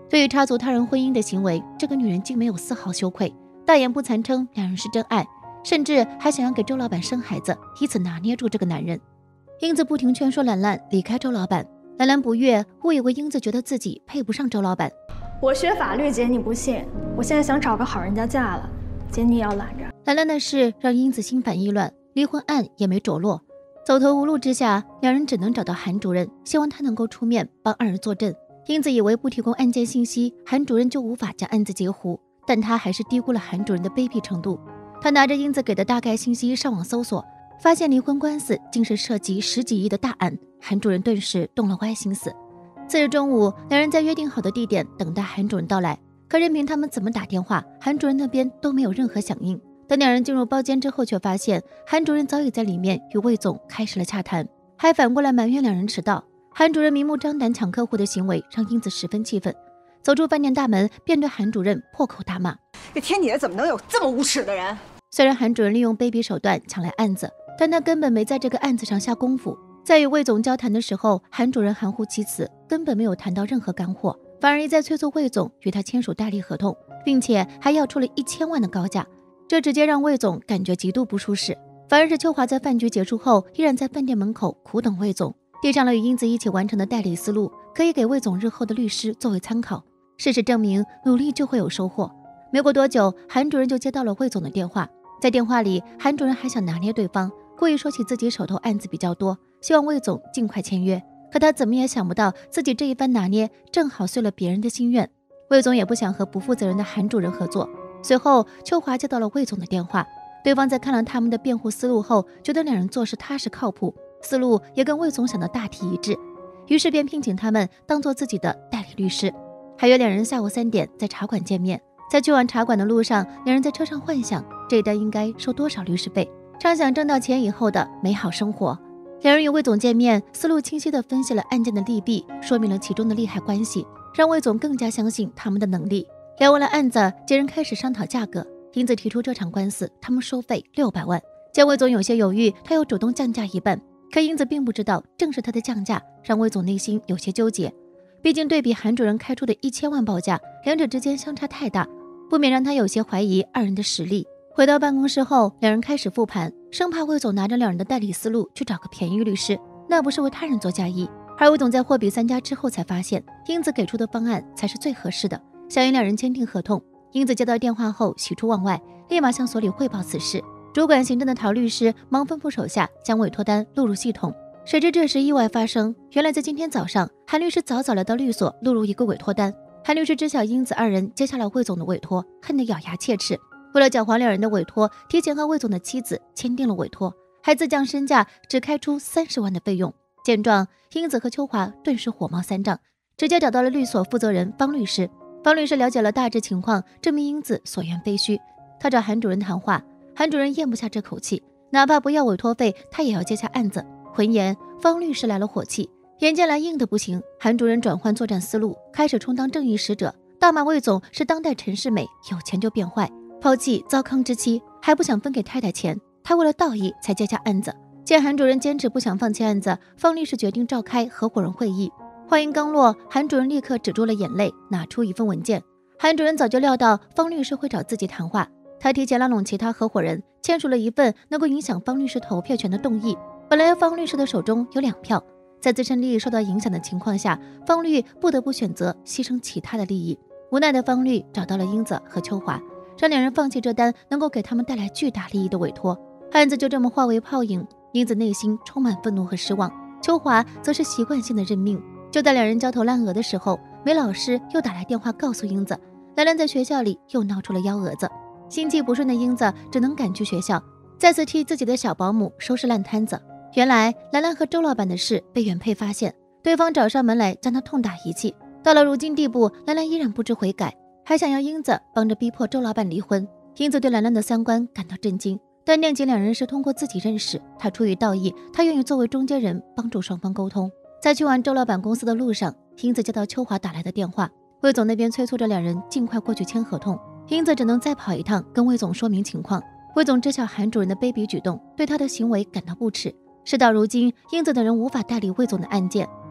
对于插足他人婚姻的行为，这个女人竟没有丝毫羞愧，大言不惭称两人是真爱，甚至还想要给周老板生孩子，以此拿捏住这个男人。英子不停劝说兰兰离开周老板，兰兰不悦，误以为英子觉得自己配不上周老板。 我学法律，姐你不信，我现在想找个好人家嫁了，姐你也要拦着。 兰兰的事让英子心烦意乱，离婚案也没着落。走投无路之下，两人只能找到韩主任，希望他能够出面帮二人作证。英子以为不提供案件信息，韩主任就无法将案子截胡，但他还是低估了韩主任的卑鄙程度。他拿着英子给的大概信息上网搜索，发现离婚官司竟是涉及十几亿的大案，韩主任顿时动了歪心思。次日中午，两人在约定好的地点等待韩主任到来，可任凭他们怎么打电话，韩主任那边都没有任何响应。等两人进入包间之后，却发现韩主任早已在里面与魏总开始了洽谈，还反过来埋怨两人迟到。韩主任明目张胆抢客户的行为让英子十分气愤，走出饭店大门便对韩主任破口大骂： 这天底下怎么能有这么无耻的人？ 虽然韩主任利用卑鄙手段抢来案子，但他根本没在这个案子上下功夫。在与魏总交谈的时候，韩主任含糊其辞，根本没有谈到任何干货，反而一再催促魏总与他签署代理合同，并且还要出了一千万的高价。这直接让魏总感觉极度不舒适。反而是秋华在饭局结束后，依然在饭店门口苦等魏总，递上了与英子一起完成的代理思路，可以给魏总日后的律师作为参考。事实证明，努力就会有收获。没过多久，韩主任就接到了魏总的电话。在电话里，韩主任还想拿捏对方，故意说起自己手头案子比较多，希望魏总尽快签约。可他怎么也想不到，自己这一番拿捏正好碎了别人的心愿。魏总也不想和不负责任的韩主任合作。随后，秋华接到了魏总的电话，对方在看了他们的辩护思路后，觉得两人做事踏实靠谱，思路也跟魏总想的大体一致，于是便聘请他们当做自己的代理律师。还约两人下午三点在茶馆见面。在去往茶馆的路上，两人在车上幻想这一单应该收多少律师费，畅想挣到钱以后的美好生活。两人与魏总见面，思路清晰地分析了案件的利弊，说明了其中的利害关系，让魏总更加相信他们的能力。聊完了案子，几人开始商讨价格。英子提出这场官司他们收费六百万，见魏总有些犹豫，他又主动降价一半。可英子并不知道，正是他的降价让魏总内心有些纠结，毕竟对比韩主任开出的一千万报价，两者之间相差太大，不免让他有些怀疑二人的实力。回到办公室后，两人开始复盘，生怕魏总拿着两人的代理思路去找个便宜律师，那不是为他人做嫁衣。而魏总在货比三家之后才发现，英子给出的方案才是最合适的，想与两人签订合同。英子接到电话后喜出望外，立马向所里汇报此事。主管行政的陶律师忙吩咐手下将委托单录入系统。谁知这时意外发生，原来在今天早上，韩律师早早来到律所录入一个委托单。韩律师知晓英子二人接下了魏总的委托，恨得咬牙切齿。为了搅黄两人的委托，提前和魏总的妻子签订了委托，还自降身价，只开出三十万的费用。见状，英子和秋华顿时火冒三丈，直接找到了律所负责人方律师。方律师了解了大致情况，证明英子所言非虚。他找韩主任谈话，韩主任咽不下这口气，哪怕不要委托费，他也要接下案子。闻言，方律师来了火气，眼见来硬的不行，韩主任转换作战思路，开始充当正义使者，大骂魏总是当代陈世美，有钱就变坏，抛弃糟糠之妻，还不想分给太太钱，他为了道义才接下案子。见韩主任坚持不想放弃案子，方律师决定召开合伙人会议。话音刚落，韩主任立刻止住了眼泪，拿出一份文件。韩主任早就料到方律师会找自己谈话，他提前拉拢其他合伙人，签署了一份能够影响方律师投票权的动议。本来方律师的手中有两票，在自身利益受到影响的情况下，方律不得不选择牺牲其他的利益。无奈的方律找到了英子和秋华，让两人放弃这单能够给他们带来巨大利益的委托。案子就这么化为泡影，英子内心充满愤怒和失望，秋华则是习惯性的认命。就在两人焦头烂额的时候，梅老师又打来电话告诉英子，兰兰在学校里又闹出了幺蛾子。心气不顺的英子只能赶去学校，再次替自己的小保姆收拾烂摊子。原来兰兰和周老板的事被原配发现，对方找上门来将她痛打一气。到了如今地步，兰兰依然不知悔改，还想要英子帮着逼迫周老板离婚。英子对兰兰的三观感到震惊，但念及两人是通过自己认识，她出于道义，她愿意作为中间人帮助双方沟通。在去往周老板公司的路上，英子接到秋华打来的电话，魏总那边催促着两人尽快过去签合同，英子只能再跑一趟跟魏总说明情况。魏总知晓韩主任的卑鄙举动，对他的行为感到不耻。事到如今，英子等人无法代理魏总的案件，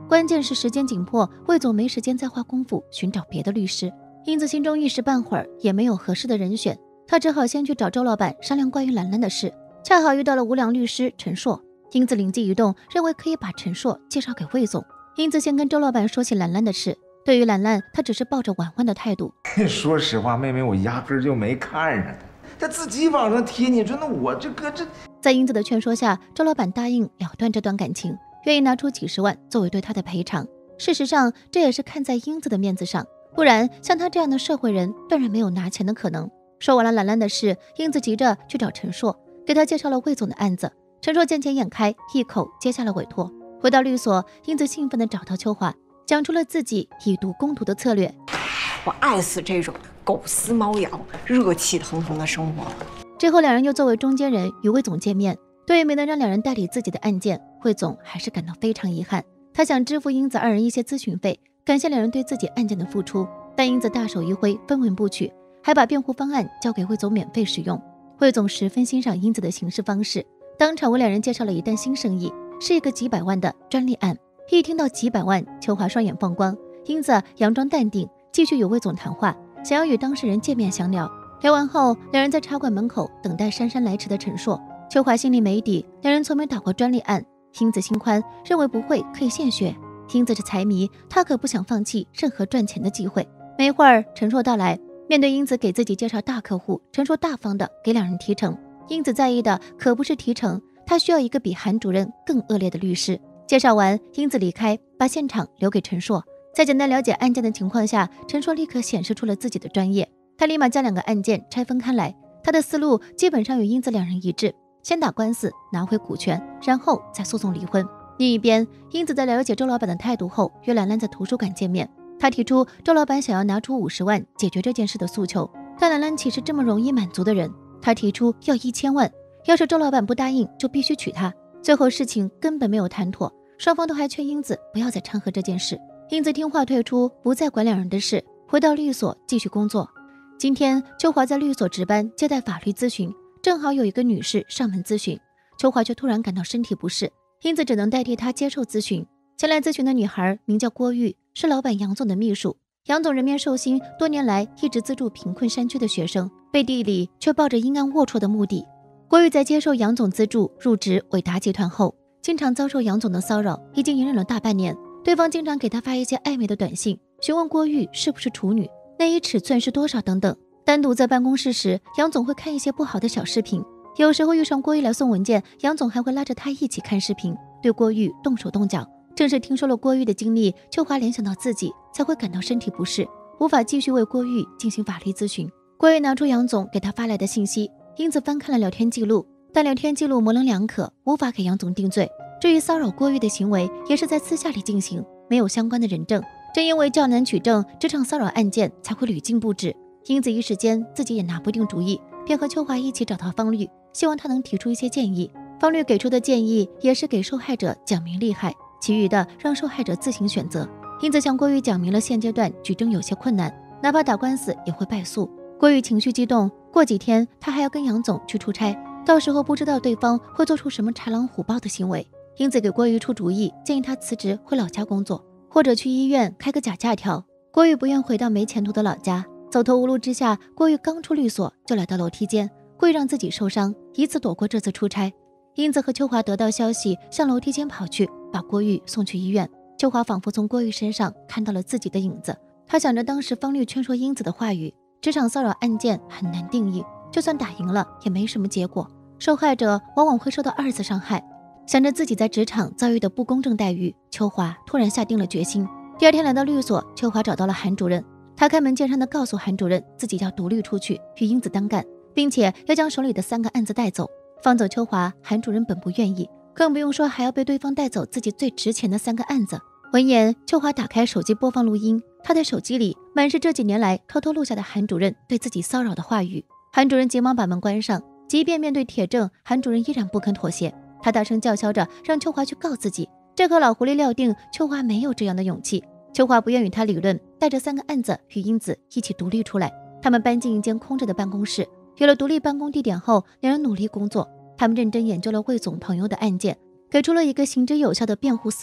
关键是时间紧迫，魏总没时间再花功夫寻找别的律师。英子心中一时半会儿也没有合适的人选，她只好先去找周老板商量关于兰兰的事。恰好遇到了无良律师陈硕，英子灵机一动，认为可以把陈硕介绍给魏总。英子先跟周老板说起兰兰的事，对于兰兰，她只是抱着玩玩的态度。 说实话，妹妹，我压根儿就没看上她。他自己往上提，你说那我这个这…… 在英子的劝说下，周老板答应了断这段感情，愿意拿出几十万作为对她的赔偿。事实上，这也是看在英子的面子上，不然像她这样的社会人，断然没有拿钱的可能。说完了兰兰的事，英子急着去找陈硕，给他介绍了魏总的案子。陈硕见钱眼开，一口接下了委托。回到律所，英子兴奋地找到秋华，讲出了自己以毒攻毒的策略。 我爱死这种狗撕猫咬、热气腾腾的生活。 之后，两人又作为中间人与魏总见面。对于没能让两人代理自己的案件，魏总还是感到非常遗憾。他想支付英子二人一些咨询费，感谢两人对自己案件的付出，但英子大手一挥，分文不取，还把辩护方案交给魏总免费使用。魏总十分欣赏英子的行事方式，当场为两人介绍了一单新生意，是一个几百万的专利案。一听到几百万，秋华双眼放光。英子佯装淡定，继续与魏总谈话，想要与当事人见面详聊。聊完后，两人在茶馆门口等待姗姗来迟的陈硕。秋华心里没底，两人从没打过专利案，英子心宽，认为不会可以现学。英子是财迷，他可不想放弃任何赚钱的机会。没一会儿，陈硕到来，面对英子给自己介绍大客户，陈硕大方的给两人提成。英子在意的可不是提成，他需要一个比韩主任更恶劣的律师。介绍完，英子离开，把现场留给陈硕。在简单了解案件的情况下，陈硕立刻显示出了自己的专业。他立马将两个案件拆分开来，他的思路基本上与英子两人一致：先打官司拿回股权，然后再诉讼离婚。另一边，英子在了解周老板的态度后，约兰兰在图书馆见面。他提出周老板想要拿出五十万解决这件事的诉求，但兰兰岂是这么容易满足的人？他提出要一千万，要是周老板不答应，就必须娶她。最后事情根本没有谈妥，双方都还劝英子不要再掺和这件事。英子听话退出，不再管两人的事，回到律所继续工作。今天秋华在律所值班接待法律咨询，正好有一个女士上门咨询，秋华却突然感到身体不适，英子只能代替她接受咨询。前来咨询的女孩名叫郭玉，是老板杨总的秘书。杨总人面兽心，多年来一直资助贫困山区的学生，背地里却抱着阴暗龌龊的目的。郭玉在接受杨总资助入职伟达集团后，经常遭受杨总的骚扰，已经隐忍了大半年。对方经常给他发一些暧昧的短信，询问郭玉是不是处女，内衣尺寸是多少等等。单独在办公室时，杨总会看一些不好的小视频，有时候遇上郭玉来送文件，杨总还会拉着他一起看视频，对郭玉动手动脚。正是听说了郭玉的经历，秋华联想到自己，才会感到身体不适，无法继续为郭玉进行法律咨询。郭玉拿出杨总给他发来的信息，英子翻看了聊天记录，但聊天记录模棱两可，无法给杨总定罪。至于骚扰郭玉的行为，也是在私下里进行，没有相关的人证。正因为较难取证，职场骚扰案件才会屡禁不止。英子一时间自己也拿不定主意，便和秋华一起找到方律，希望他能提出一些建议。方律给出的建议也是给受害者讲明利害，其余的让受害者自行选择。英子向郭玉讲明了现阶段举证有些困难，哪怕打官司也会败诉。郭玉情绪激动，过几天他还要跟杨总去出差，到时候不知道对方会做出什么豺狼虎豹的行为。英子给郭玉出主意，建议他辞职回老家工作，或者去医院开个假假条。郭玉不愿回到没前途的老家，走投无路之下，郭玉刚出律所就来到楼梯间，故意让自己受伤，以此躲过这次出差。英子和秋华得到消息，向楼梯间跑去，把郭玉送去医院。秋华仿佛从郭玉身上看到了自己的影子，他想着当时方律劝说英子的话语，职场骚扰案件很难定义，就算打赢了也没什么结果，受害者往往会受到二次伤害。想着自己在职场遭遇的不公正待遇，秋华突然下定了决心。第二天来到律所，秋华找到了韩主任，他开门见山地告诉韩主任自己要独立出去与英子单干，并且要将手里的三个案子带走。放走秋华，韩主任本不愿意，更不用说还要被对方带走自己最值钱的三个案子。闻言，秋华打开手机播放录音，他的手机里满是这几年来偷偷录下的韩主任对自己骚扰的话语。韩主任急忙把门关上，即便面对铁证，韩主任依然不肯妥协。他大声叫嚣着让秋华去告自己，这颗老狐狸料定秋华没有这样的勇气。秋华不愿与他理论，带着三个案子与英子一起独立出来。他们搬进一间空着的办公室，有了独立办公地点后，两人努力工作。他们认真研究了魏总朋友的案件，给出了一个行之有效的辩护思路。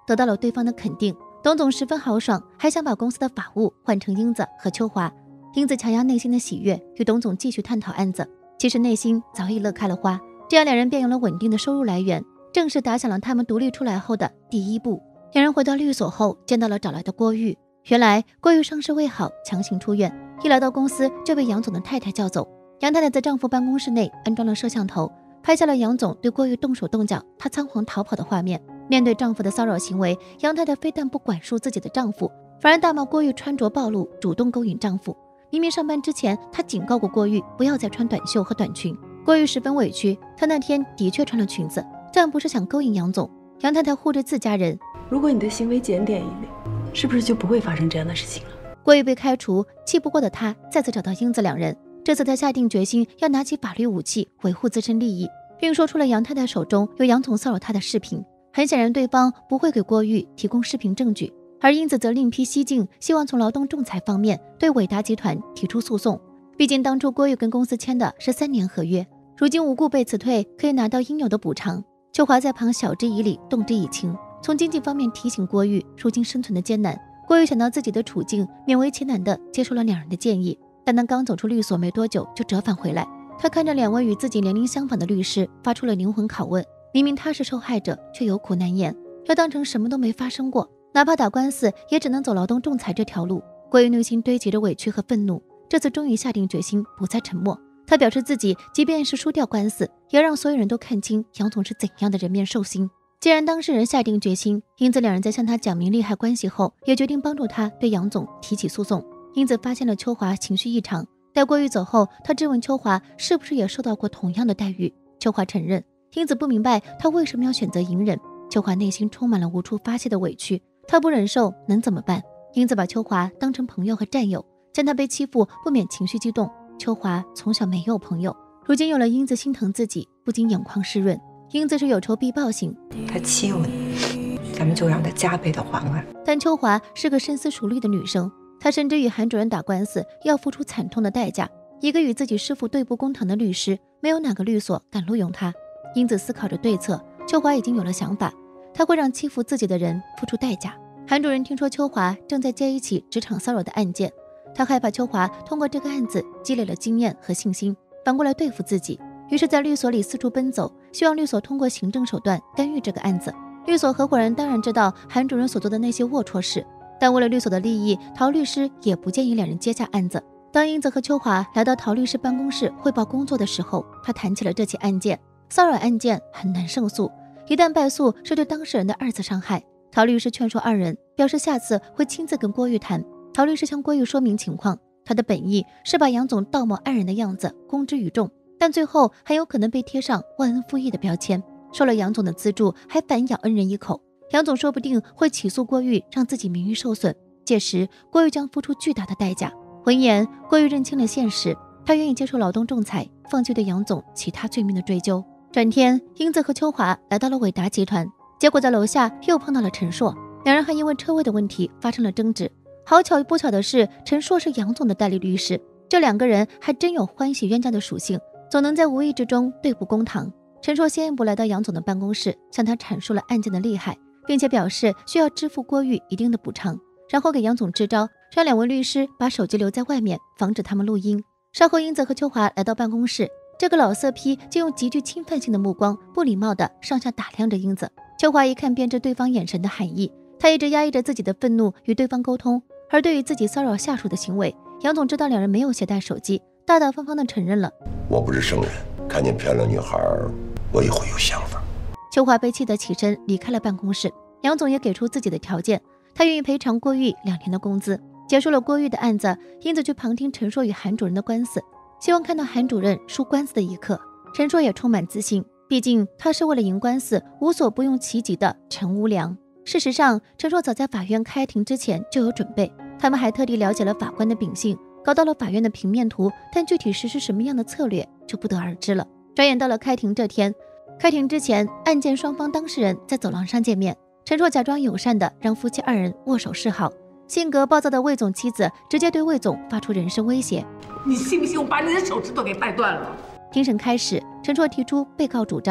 得到了对方的肯定。董总十分豪爽，还想把公司的法务换成英子和秋华。英子强压内心的喜悦，与董总继续探讨案子。其实内心早已乐开了花，这样两人便有了稳定的收入来源，正式打响了他们独立出来后的第一步。两人回到律所后，见到了找来的郭玉。原来郭玉伤势未好，强行出院，一来到公司就被杨总的太太叫走。杨太太在丈夫办公室内安装了摄像头，拍下了杨总对郭玉动手动脚，她仓皇逃跑的画面。面对丈夫的骚扰行为，杨太太非但不管束自己的丈夫，反而大骂郭玉穿着暴露，主动勾引丈夫。明明上班之前，她警告过郭玉不要再穿短袖和短裙。郭玉十分委屈，她那天的确穿了裙子，但不是想勾引杨总。杨太太护着自家人， 如果你的行为检点一点，是不是就不会发生这样的事情了？ 郭玉被开除，气不过的她再次找到英子两人。这次她下定决心要拿起法律武器维护自身利益，并说出了杨太太手中有杨总骚扰她的视频。很显然，对方不会给郭玉提供视频证据，而英子则另辟蹊径，希望从劳动仲裁方面对伟达集团提出诉讼。毕竟当初郭玉跟公司签的是三年合约，如今无故被辞退，可以拿到应有的补偿。秋华在旁晓之以理，动之以情，从经济方面提醒郭玉如今生存的艰难。郭玉想到自己的处境，勉为其难地接受了两人的建议。但他刚走出律所没多久，就折返回来。他看着两位与自己年龄相仿的律师，发出了灵魂拷问。明明他是受害者，却有苦难言，要当成什么都没发生过，哪怕打官司，也只能走劳动仲裁这条路。郭玉内心堆积着委屈和愤怒，这次终于下定决心，不再沉默。他表示自己即便是输掉官司，也要让所有人都看清杨总是怎样的人面兽心。既然当事人下定决心，英子两人在向他讲明利害关系后，也决定帮助他对杨总提起诉讼。英子发现了秋华情绪异常，待郭玉走后，他质问秋华是不是也受到过同样的待遇。秋华承认。英子不明白他为什么要选择隐忍，秋华内心充满了无处发泄的委屈，他不忍受能怎么办？英子把秋华当成朋友和战友，见他被欺负不免情绪激动。秋华从小没有朋友，如今有了英子心疼自己，不禁眼眶湿润。英子是有仇必报型， 他欺负你，咱们就让他加倍的还还。 但秋华是个深思熟虑的女生，她深知与韩主任打官司要付出惨痛的代价，一个与自己师父对簿公堂的律师，没有哪个律所敢录用他。英子思考着对策，秋华已经有了想法，他会让欺负自己的人付出代价。韩主任听说秋华正在接一起职场骚扰的案件，他害怕秋华通过这个案子积累了经验和信心，反过来对付自己，于是在律所里四处奔走，希望律所通过行政手段干预这个案子。律所合伙人当然知道韩主任所做的那些龌龊事，但为了律所的利益，陶律师也不建议两人接下案子。当英子和秋华来到陶律师办公室汇报工作的时候，他谈起了这起案件。骚扰案件很难胜诉，一旦败诉是对当事人的二次伤害。陶律师劝说二人，表示下次会亲自跟郭玉谈。陶律师向郭玉说明情况，他的本意是把杨总道貌岸然的样子公之于众，但最后很有可能被贴上忘恩负义的标签，收了杨总的资助还反咬恩人一口，杨总说不定会起诉郭玉，让自己名誉受损，届时郭玉将付出巨大的代价。闻言，郭玉认清了现实，他愿意接受劳动仲裁，放弃对杨总其他罪名的追究。转天，英子和秋华来到了伟达集团，结果在楼下又碰到了陈硕，两人还因为车位的问题发生了争执。好巧不巧的是，陈硕是杨总的代理律师，这两个人还真有欢喜冤家的属性，总能在无意之中对簿公堂。陈硕先一步来到杨总的办公室，向他阐述了案件的厉害，并且表示需要支付郭玉一定的补偿，然后给杨总支招，让两位律师把手机留在外面，防止他们录音。稍后，英子和秋华来到办公室，这个老色批就用极具侵犯性的目光，不礼貌地上下打量着英子。秋华一看便知对方眼神的含义，他一直压抑着自己的愤怒与对方沟通。而对于自己骚扰下属的行为，杨总知道两人没有携带手机，大大方方地承认了。 我不是圣人，看见漂亮女孩，我也会有想法。 秋华被气得起身离开了办公室。杨总也给出自己的条件，他愿意赔偿郭玉两年的工资。结束了郭玉的案子，英子去旁听陈硕与韩主任的官司，希望看到韩主任输官司的一刻。陈硕也充满自信，毕竟他是为了赢官司无所不用其极的陈无良。事实上，陈硕早在法院开庭之前就有准备，他们还特地了解了法官的秉性，搞到了法院的平面图，但具体实施什么样的策略就不得而知了。转眼到了开庭这天，开庭之前，案件双方当事人在走廊上见面，陈硕假装友善的让夫妻二人握手示好。性格暴躁的魏总妻子直接对魏总发出人身威胁： 你信不信我把你的手指头给掰断了？ 庭审开始，陈硕提出被告主张，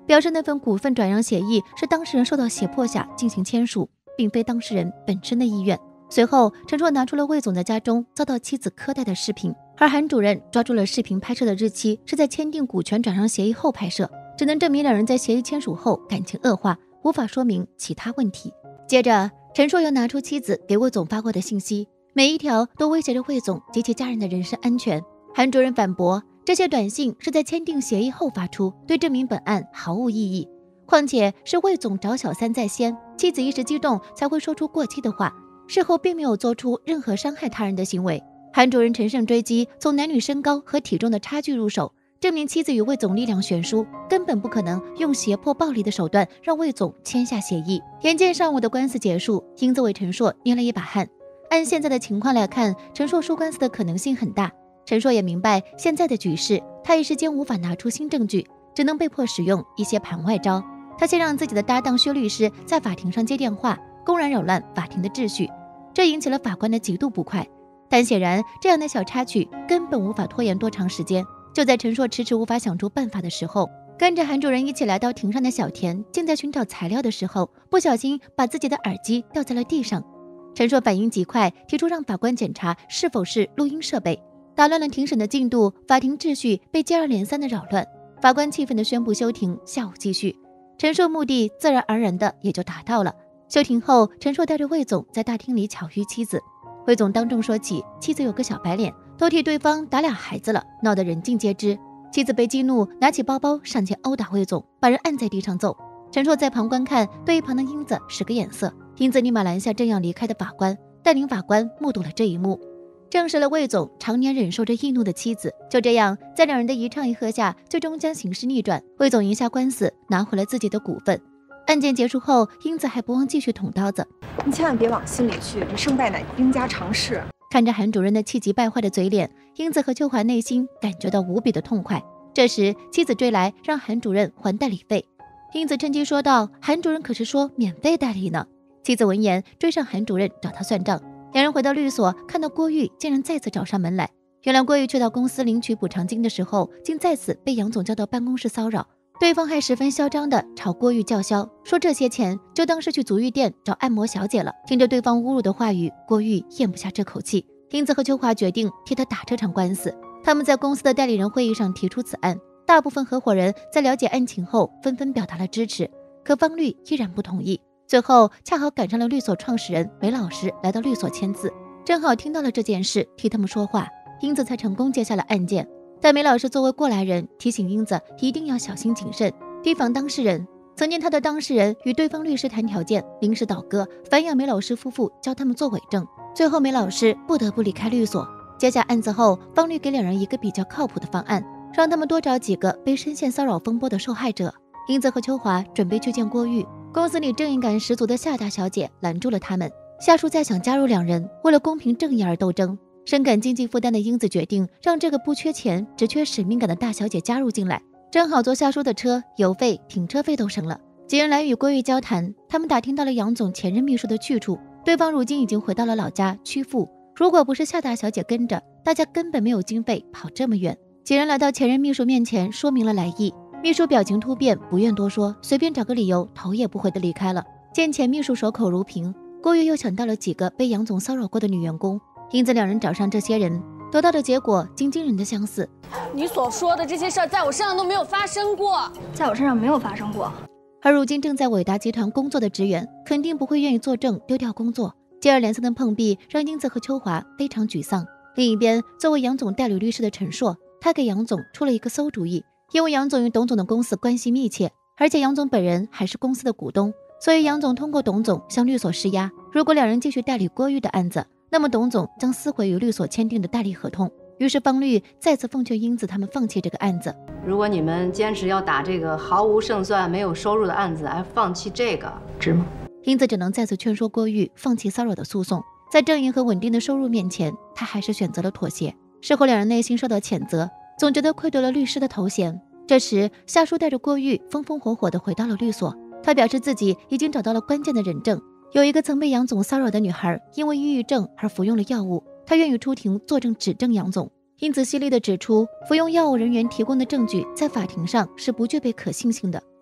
表示那份股份转让协议是当事人受到胁迫下进行签署，并非当事人本身的意愿。随后，陈硕拿出了魏总在家中遭到妻子苛待的视频，而韩主任抓住了视频拍摄的日期是在签订股权转让协议后拍摄，只能证明两人在协议签署后感情恶化，无法说明其他问题。接着，陈硕又拿出妻子给魏总发过的信息，每一条都威胁着魏总及其家人的人身安全。韩主任反驳，这些短信是在签订协议后发出，对证明本案毫无意义。况且是魏总找小三在先，妻子一时激动才会说出过激的话，事后并没有做出任何伤害他人的行为。韩主任乘胜追击，从男女身高和体重的差距入手，证明妻子与魏总力量悬殊，根本不可能用胁迫暴力的手段让魏总签下协议。眼见上午的官司结束，英子为陈硕捏了一把汗。按现在的情况来看，陈硕输官司的可能性很大。陈硕也明白现在的局势，他一时间无法拿出新证据，只能被迫使用一些盘外招。他先让自己的搭档薛律师在法庭上接电话，公然扰乱法庭的秩序，这引起了法官的极度不快。但显然这样的小插曲根本无法拖延多长时间。就在陈硕迟迟无法想出办法的时候，跟着韩主任一起来到庭上的小田正在寻找材料的时候，不小心把自己的耳机掉在了地上。陈硕反应极快，提出让法官检查是否是录音设备，打乱了庭审的进度，法庭秩序被接二连三的扰乱。法官气愤地宣布休庭，下午继续。陈硕目的自然而然的也就达到了。休庭后，陈硕带着魏总在大厅里巧遇妻子。魏总当众说起妻子有个小白脸，都替对方打俩孩子了，闹得人尽皆知。妻子被激怒，拿起包包上前殴打魏总，把人按在地上揍。陈硕在旁观看，对一旁的英子使个眼色，英子立马拦下正要离开的法官，带领法官目睹了这一幕，证实了魏总常年忍受着易怒的妻子。就这样，在两人的一唱一和下，最终将形势逆转，魏总赢下官司，拿回了自己的股份。案件结束后，英子还不忘继续捅刀子， 你千万别往心里去，这胜败乃兵家常事。 看着韩主任的气急败坏的嘴脸，英子和秋华内心感觉到无比的痛快。这时妻子追来，让韩主任还代理费。英子趁机说道，韩主任可是说免费代理呢。妻子闻言追上韩主任找他算账。两人回到律所，看到郭玉竟然再次找上门来。原来郭玉去到公司领取补偿金的时候，竟再次被杨总叫到办公室骚扰，对方还十分嚣张地朝郭玉叫嚣，说这些钱就当是去足浴店找按摩小姐了。听着对方侮辱的话语，郭玉咽不下这口气。英子和秋华决定替他打这场官司。他们在公司的代理人会议上提出此案，大部分合伙人在了解案情后纷纷表达了支持，可方律依然不同意。最后恰好赶上了律所创始人梅老师来到律所签字，正好听到了这件事，替他们说话，英子才成功接下了案件。但梅老师作为过来人，提醒英子一定要小心谨慎，提防当事人。曾经他的当事人与对方律师谈条件，临时倒戈，反咬梅老师夫妇教他们做伪证，最后梅老师不得不离开律所。接下案子后，方律给两人一个比较靠谱的方案，让他们多找几个被深陷骚扰风波的受害者。英子和秋华准备去见郭玉，公司里正义感十足的夏大小姐拦住了他们。夏叔再想加入两人，为了公平正义而斗争。深感经济负担的英子决定让这个不缺钱只缺使命感的大小姐加入进来，正好坐夏叔的车，油费停车费都省了。几人来与郭玉交谈，他们打听到了杨总前任秘书的去处，对方如今已经回到了老家曲阜。如果不是夏大小姐跟着，大家根本没有经费跑这么远。几人来到前任秘书面前，说明了来意。秘书表情突变，不愿多说，随便找个理由，头也不回的离开了。见前秘书守口如瓶，郭玉又想到了几个被杨总骚扰过的女员工，因此两人找上这些人，得到的结果竟惊人的相似。 你所说的这些事儿，在我身上都没有发生过， 在我身上没有发生过。 而如今正在伟达集团工作的职员，肯定不会愿意作证丢掉工作。接二连三的碰壁，让英子和秋华非常沮丧。另一边，作为杨总代理律师的陈硕，他给杨总出了一个馊主意。因为杨总与董总的公司关系密切，而且杨总本人还是公司的股东，所以杨总通过董总向律所施压，如果两人继续代理郭玉的案子，那么董总将撕毁与律所签订的代理合同。于是方律再次奉劝英子他们放弃这个案子。 如果你们坚持要打这个毫无胜算、没有收入的案子，还放弃这个，值吗？ 英子只能再次劝说郭玉放弃骚扰的诉讼。在正义和稳定的收入面前，他还是选择了妥协。事后两人内心受到谴责，总觉得愧对了律师的头衔。这时夏叔带着郭玉风风火火地回到了律所，他表示自己已经找到了关键的人证，有一个曾被杨总骚扰的女孩因为抑郁症而服用了药物，他愿意出庭作证指证杨总。英子犀利地指出，服用药物人员提供的证据在法庭上是不具备可信性的，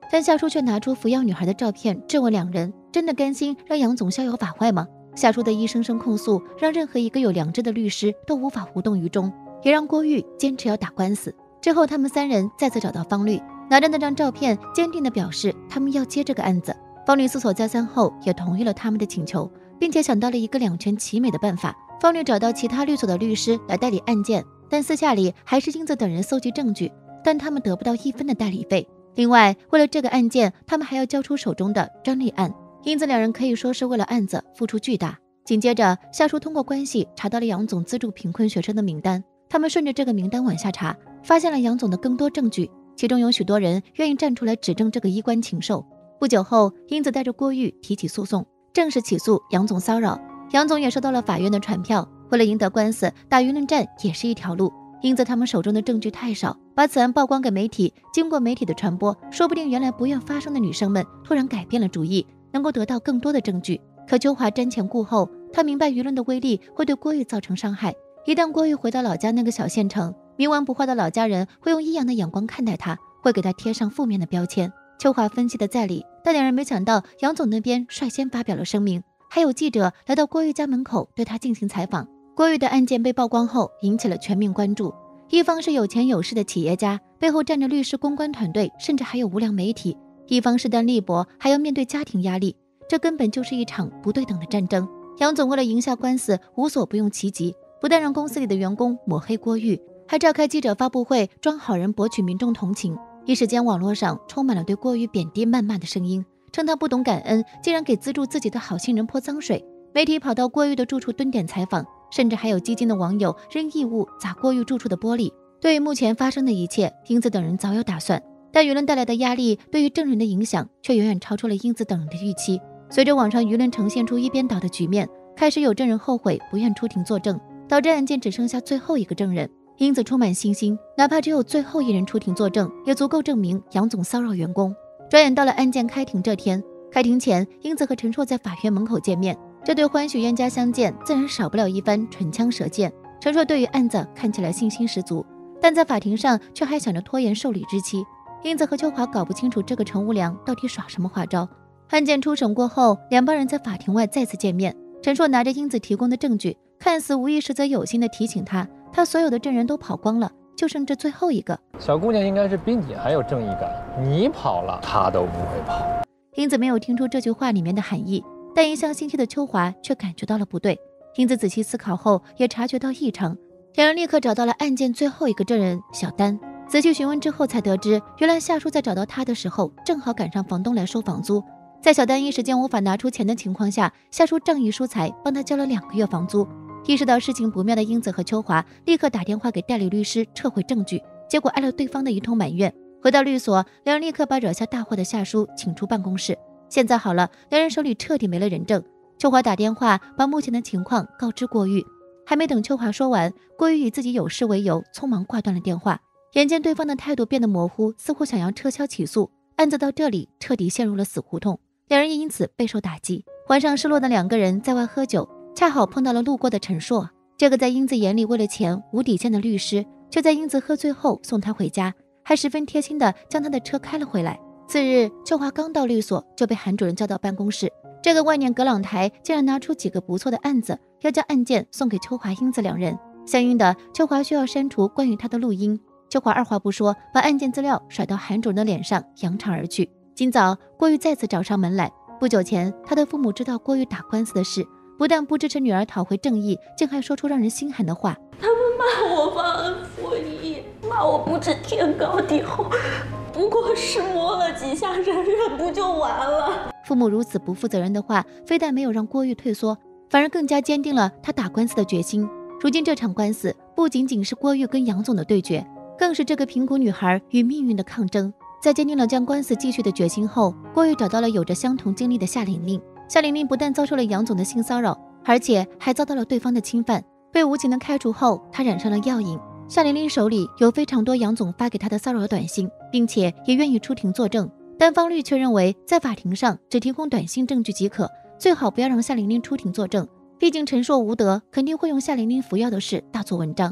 但夏叔却拿出服药女孩的照片质问两人，真的甘心让杨总逍遥法外吗？夏叔的一声声控诉，让任何一个有良知的律师都无法无动于衷，也让郭玉坚持要打官司。之后，他们三人再次找到方律，拿着那张照片，坚定地表示他们要接这个案子。方律思索再三后，也同意了他们的请求，并且想到了一个两全其美的办法。方律找到其他律所的律师来代理案件，但私下里还是英子等人搜集证据，但他们得不到一分的代理费。另外，为了这个案件，他们还要交出手中的专利案，因此两人可以说是为了案子付出巨大。紧接着，夏叔通过关系查到了杨总资助贫困学生的名单，他们顺着这个名单往下查，发现了杨总的更多证据，其中有许多人愿意站出来指证这个衣冠禽兽。不久后，英子带着郭玉提起诉讼，正式起诉杨总骚扰。杨总也收到了法院的传票，为了赢得官司，打舆论战也是一条路。因此他们手中的证据太少，把此案曝光给媒体，经过媒体的传播，说不定原来不愿发声的女生们突然改变了主意，能够得到更多的证据。可秋华瞻前顾后，他明白舆论的威力会对郭玉造成伤害。一旦郭玉回到老家那个小县城，冥顽不化的老家人会用异样的眼光看待他，会给他贴上负面的标签。秋华分析的在理，但两人没想到杨总那边率先发表了声明，还有记者来到郭玉家门口对他进行采访。郭玉的案件被曝光后，引起了全民关注。一方是有钱有势的企业家，背后站着律师、公关团队，甚至还有无良媒体；一方势单力薄，还要面对家庭压力，这根本就是一场不对等的战争。杨总为了赢下官司，无所不用其极，不但让公司里的员工抹黑郭玉，还召开记者发布会，装好人博取民众同情。一时间，网络上充满了对郭玉贬低谩骂的声音，称他不懂感恩，竟然给资助自己的好心人泼脏水。媒体跑到郭玉的住处蹲点采访，甚至还有激进的网友扔异物砸郭玉住处的玻璃。对于目前发生的一切，英子等人早有打算，但舆论带来的压力对于证人的影响却远远超出了英子等人的预期。随着网上舆论呈现出一边倒的局面，开始有证人后悔不愿出庭作证，导致案件只剩下最后一个证人。英子充满信心，哪怕只有最后一人出庭作证，也足够证明杨总骚扰员工。转眼到了案件开庭这天，开庭前，英子和陈硕在法院门口见面。这对欢喜冤家相见，自然少不了一番唇枪舌剑。陈硕对于案子看起来信心十足，但在法庭上却还想着拖延受理日期。英子和秋华搞不清楚这个陈无良到底耍什么花招。案件初审过后，两帮人在法庭外再次见面。陈硕拿着英子提供的证据，看似无意实则有心的提醒他，他所有的证人都跑光了，就剩这最后一个。 小姑娘应该是比你还有正义感，你跑了，她都不会跑。 英子没有听出这句话里面的含义，但一向心细的秋华却感觉到了不对。英子仔细思考后，也察觉到异常，两人立刻找到了案件最后一个证人小丹。仔细询问之后，才得知原来夏叔在找到他的时候，正好赶上房东来收房租。在小丹一时间无法拿出钱的情况下，夏叔仗义疏财，帮他交了两个月房租。意识到事情不妙的英子和秋华立刻打电话给代理律师撤回证据，结果挨了对方的一通埋怨。回到律所，两人立刻把惹下大祸的夏叔请出办公室。现在好了，两人手里彻底没了人证。秋华打电话把目前的情况告知郭玉，还没等秋华说完，郭玉以自己有事为由，匆忙挂断了电话。眼见对方的态度变得模糊，似乎想要撤销起诉，案子到这里彻底陷入了死胡同，两人也因此备受打击。晚上失落的两个人在外喝酒，恰好碰到了路过的陈硕，这个在英子眼里为了钱无底线的律师，却在英子喝醉后送她回家，还十分贴心的将她的车开了回来。次日，秋华刚到律所就被韩主任叫到办公室，这个万年葛朗台竟然拿出几个不错的案子，要将案件送给秋华、英子两人。相应的，秋华需要删除关于他的录音。秋华二话不说，把案件资料甩到韩主任的脸上，扬长而去。今早，郭玉再次找上门来。不久前，他的父母知道郭玉打官司的事，不但不支持女儿讨回正义，竟还说出让人心寒的话。 他们骂我忘恩负义，骂我不知天高地厚，不过是摸了几下，忍忍不就完了？ 父母如此不负责任的话，非但没有让郭玉退缩，反而更加坚定了他打官司的决心。如今这场官司不仅仅是郭玉跟杨总的对决，更是这个贫苦女孩与命运的抗争。在坚定了将官司继续的决心后，郭玉找到了有着相同经历的夏玲玲。夏玲玲不但遭受了杨总的性骚扰，而且还遭到了对方的侵犯，被无情的开除后，她染上了药瘾。夏玲玲手里有非常多杨总发给她的骚扰短信，并且也愿意出庭作证，但方律却认为在法庭上只提供短信证据即可，最好不要让夏玲玲出庭作证，毕竟陈硕无德，肯定会用夏玲玲服药的事大做文章。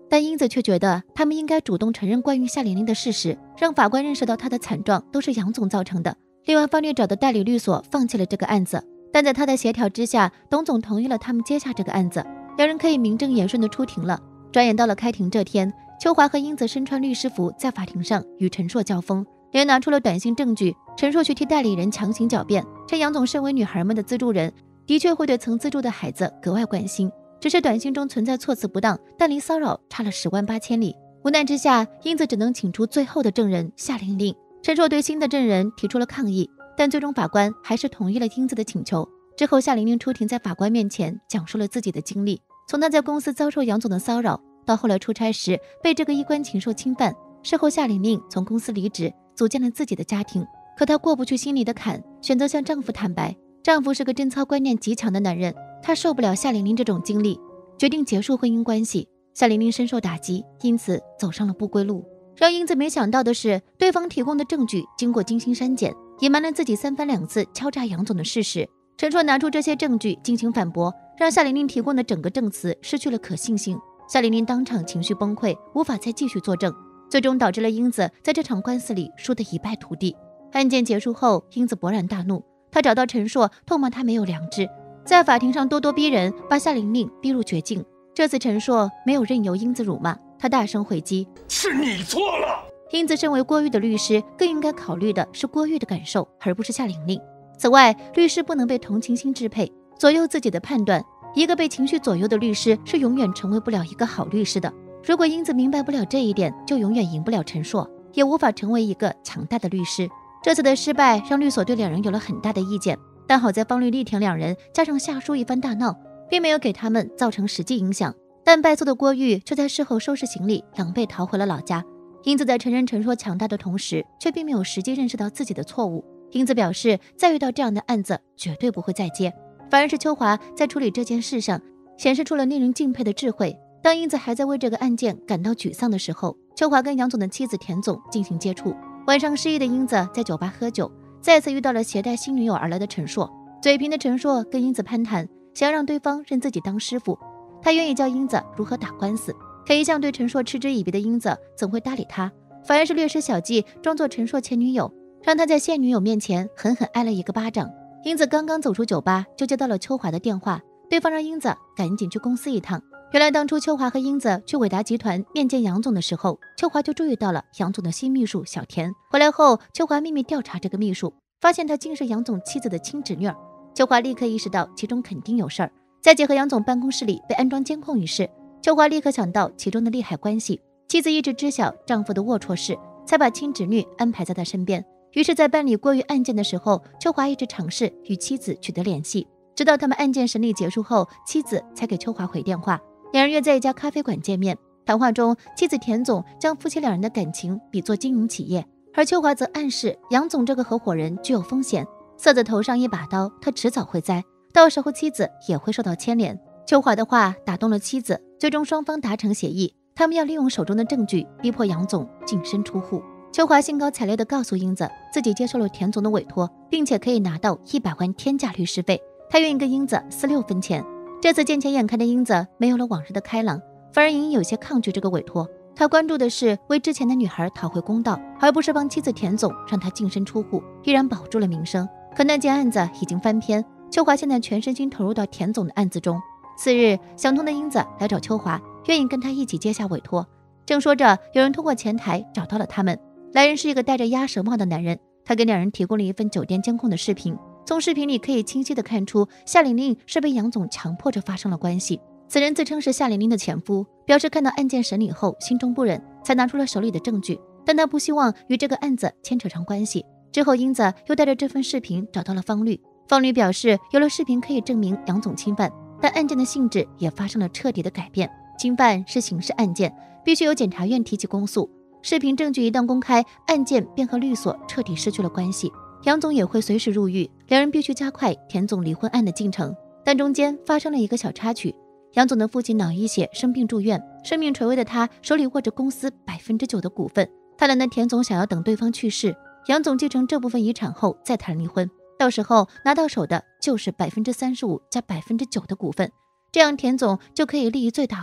但英子却觉得他们应该主动承认关于夏玲玲的事实，让法官认识到她的惨状都是杨总造成的。另外，方律找的代理律所放弃了这个案子，但在他的协调之下，董总同意了他们接下这个案子，两人可以名正言顺地出庭了。转眼到了开庭这天，秋华和英子身穿律师服在法庭上与陈硕交锋，两人拿出了短信证据。陈硕去替代理人强行狡辩，称杨总身为女孩们的资助人，的确会对曾资助的孩子格外关心，只是短信中存在措辞不当，但离骚扰差了十万八千里。无奈之下，英子只能请出最后的证人夏玲玲。陈硕对新的证人提出了抗议，但最终法官还是同意了英子的请求。之后，夏玲玲出庭，在法官面前讲述了自己的经历，从她在公司遭受杨总的骚扰，到后来出差时被这个衣冠禽兽侵犯。事后，夏玲玲从公司离职，组建了自己的家庭。可她过不去心里的坎，选择向丈夫坦白。丈夫是个贞操观念极强的男人，他受不了夏玲玲这种经历，决定结束婚姻关系。夏玲玲深受打击，因此走上了不归路。让英子没想到的是，对方提供的证据经过精心删减，隐瞒了自己三番两次敲诈杨总的事实。陈硕拿出这些证据进行反驳，让夏玲玲提供的整个证词失去了可信性。夏玲玲当场情绪崩溃，无法再继续作证，最终导致了英子在这场官司里输得一败涂地。案件结束后，英子勃然大怒，她找到陈硕，痛骂他没有良知，在法庭上咄咄逼人，把夏玲玲逼入绝境。这次陈硕没有任由英子辱骂，他大声回击： 是你错了。 英子身为郭玉的律师，更应该考虑的是郭玉的感受，而不是夏玲玲。此外，律师不能被同情心支配，左右自己的判断。一个被情绪左右的律师是永远成为不了一个好律师的。如果英子明白不了这一点，就永远赢不了陈硕，也无法成为一个强大的律师。这次的失败让律所对两人有了很大的意见，但好在方律力挺两人，加上夏叔一番大闹，并没有给他们造成实际影响。但败诉的郭玉却在事后收拾行李，狼狈逃回了老家。英子在承认陈硕强大的同时，却并没有实际认识到自己的错误。英子表示，再遇到这样的案子，绝对不会再接。反而是秋华在处理这件事上，显示出了令人敬佩的智慧。当英子还在为这个案件感到沮丧的时候，秋华跟杨总的妻子田总进行接触。晚上失忆的英子在酒吧喝酒，再次遇到了携带新女友而来的陈硕。嘴贫的陈硕跟英子攀谈，想要让对方认自己当师傅。他愿意教英子如何打官司，可一向对陈硕嗤之以鼻的英子怎会搭理他？反而是略施小计，装作陈硕前女友，让他在现女友面前狠狠挨了一个巴掌。英子刚刚走出酒吧，就接到了秋华的电话，对方让英子赶紧去公司一趟。原来当初秋华和英子去伟达集团面见杨总的时候，秋华就注意到了杨总的新秘书小田。回来后，秋华秘密调查这个秘书，发现他竟是杨总妻子的亲侄女儿。秋华立刻意识到其中肯定有事儿。再结合杨总办公室里被安装监控一事，秋华立刻想到其中的利害关系。妻子一直知晓丈夫的龌龊事，才把亲侄女安排在他身边。于是，在办理郭玉案件的时候，秋华一直尝试与妻子取得联系，直到他们案件审理结束后，妻子才给秋华回电话。两人约在一家咖啡馆见面。谈话中，妻子田总将夫妻两人的感情比作经营企业，而秋华则暗示杨总这个合伙人具有风险，色子头上一把刀，他迟早会栽，到时候妻子也会受到牵连。秋华的话打动了妻子，最终双方达成协议，他们要利用手中的证据逼迫杨总净身出户。秋华兴高采烈地告诉英子，自己接受了田总的委托，并且可以拿到一百万天价律师费，他愿意跟英子撕六分钱。这次见钱眼开的英子没有了往日的开朗，反而隐隐有些抗拒这个委托。他关注的是为之前的女孩讨回公道，而不是帮妻子田总让他净身出户，依然保住了名声。可那件案子已经翻篇，秋华现在全身心投入到田总的案子中。次日，想通的英子来找秋华，愿意跟他一起接下委托。正说着，有人通过前台找到了他们。来人是一个戴着鸭舌帽的男人，他给两人提供了一份酒店监控的视频。从视频里可以清晰地看出，夏玲玲是被杨总强迫着发生了关系。此人自称是夏玲玲的前夫，表示看到案件审理后心中不忍，才拿出了手里的证据，但他不希望与这个案子牵扯上关系。之后，英子又带着这份视频找到了方律，方律表示有了视频可以证明杨总侵犯，但案件的性质也发生了彻底的改变。侵犯是刑事案件，必须由检察院提起公诉。视频证据一旦公开，案件便和律所彻底失去了关系。杨总也会随时入狱，两人必须加快田总离婚案的进程。但中间发生了一个小插曲，杨总的父亲脑溢血生病住院，生命垂危的他手里握着公司百分之九的股份。他懒得田总想要等对方去世，杨总继承这部分遗产后再谈离婚，到时候拿到手的就是百分之三十五加百分之九的股份，这样田总就可以利益最大化。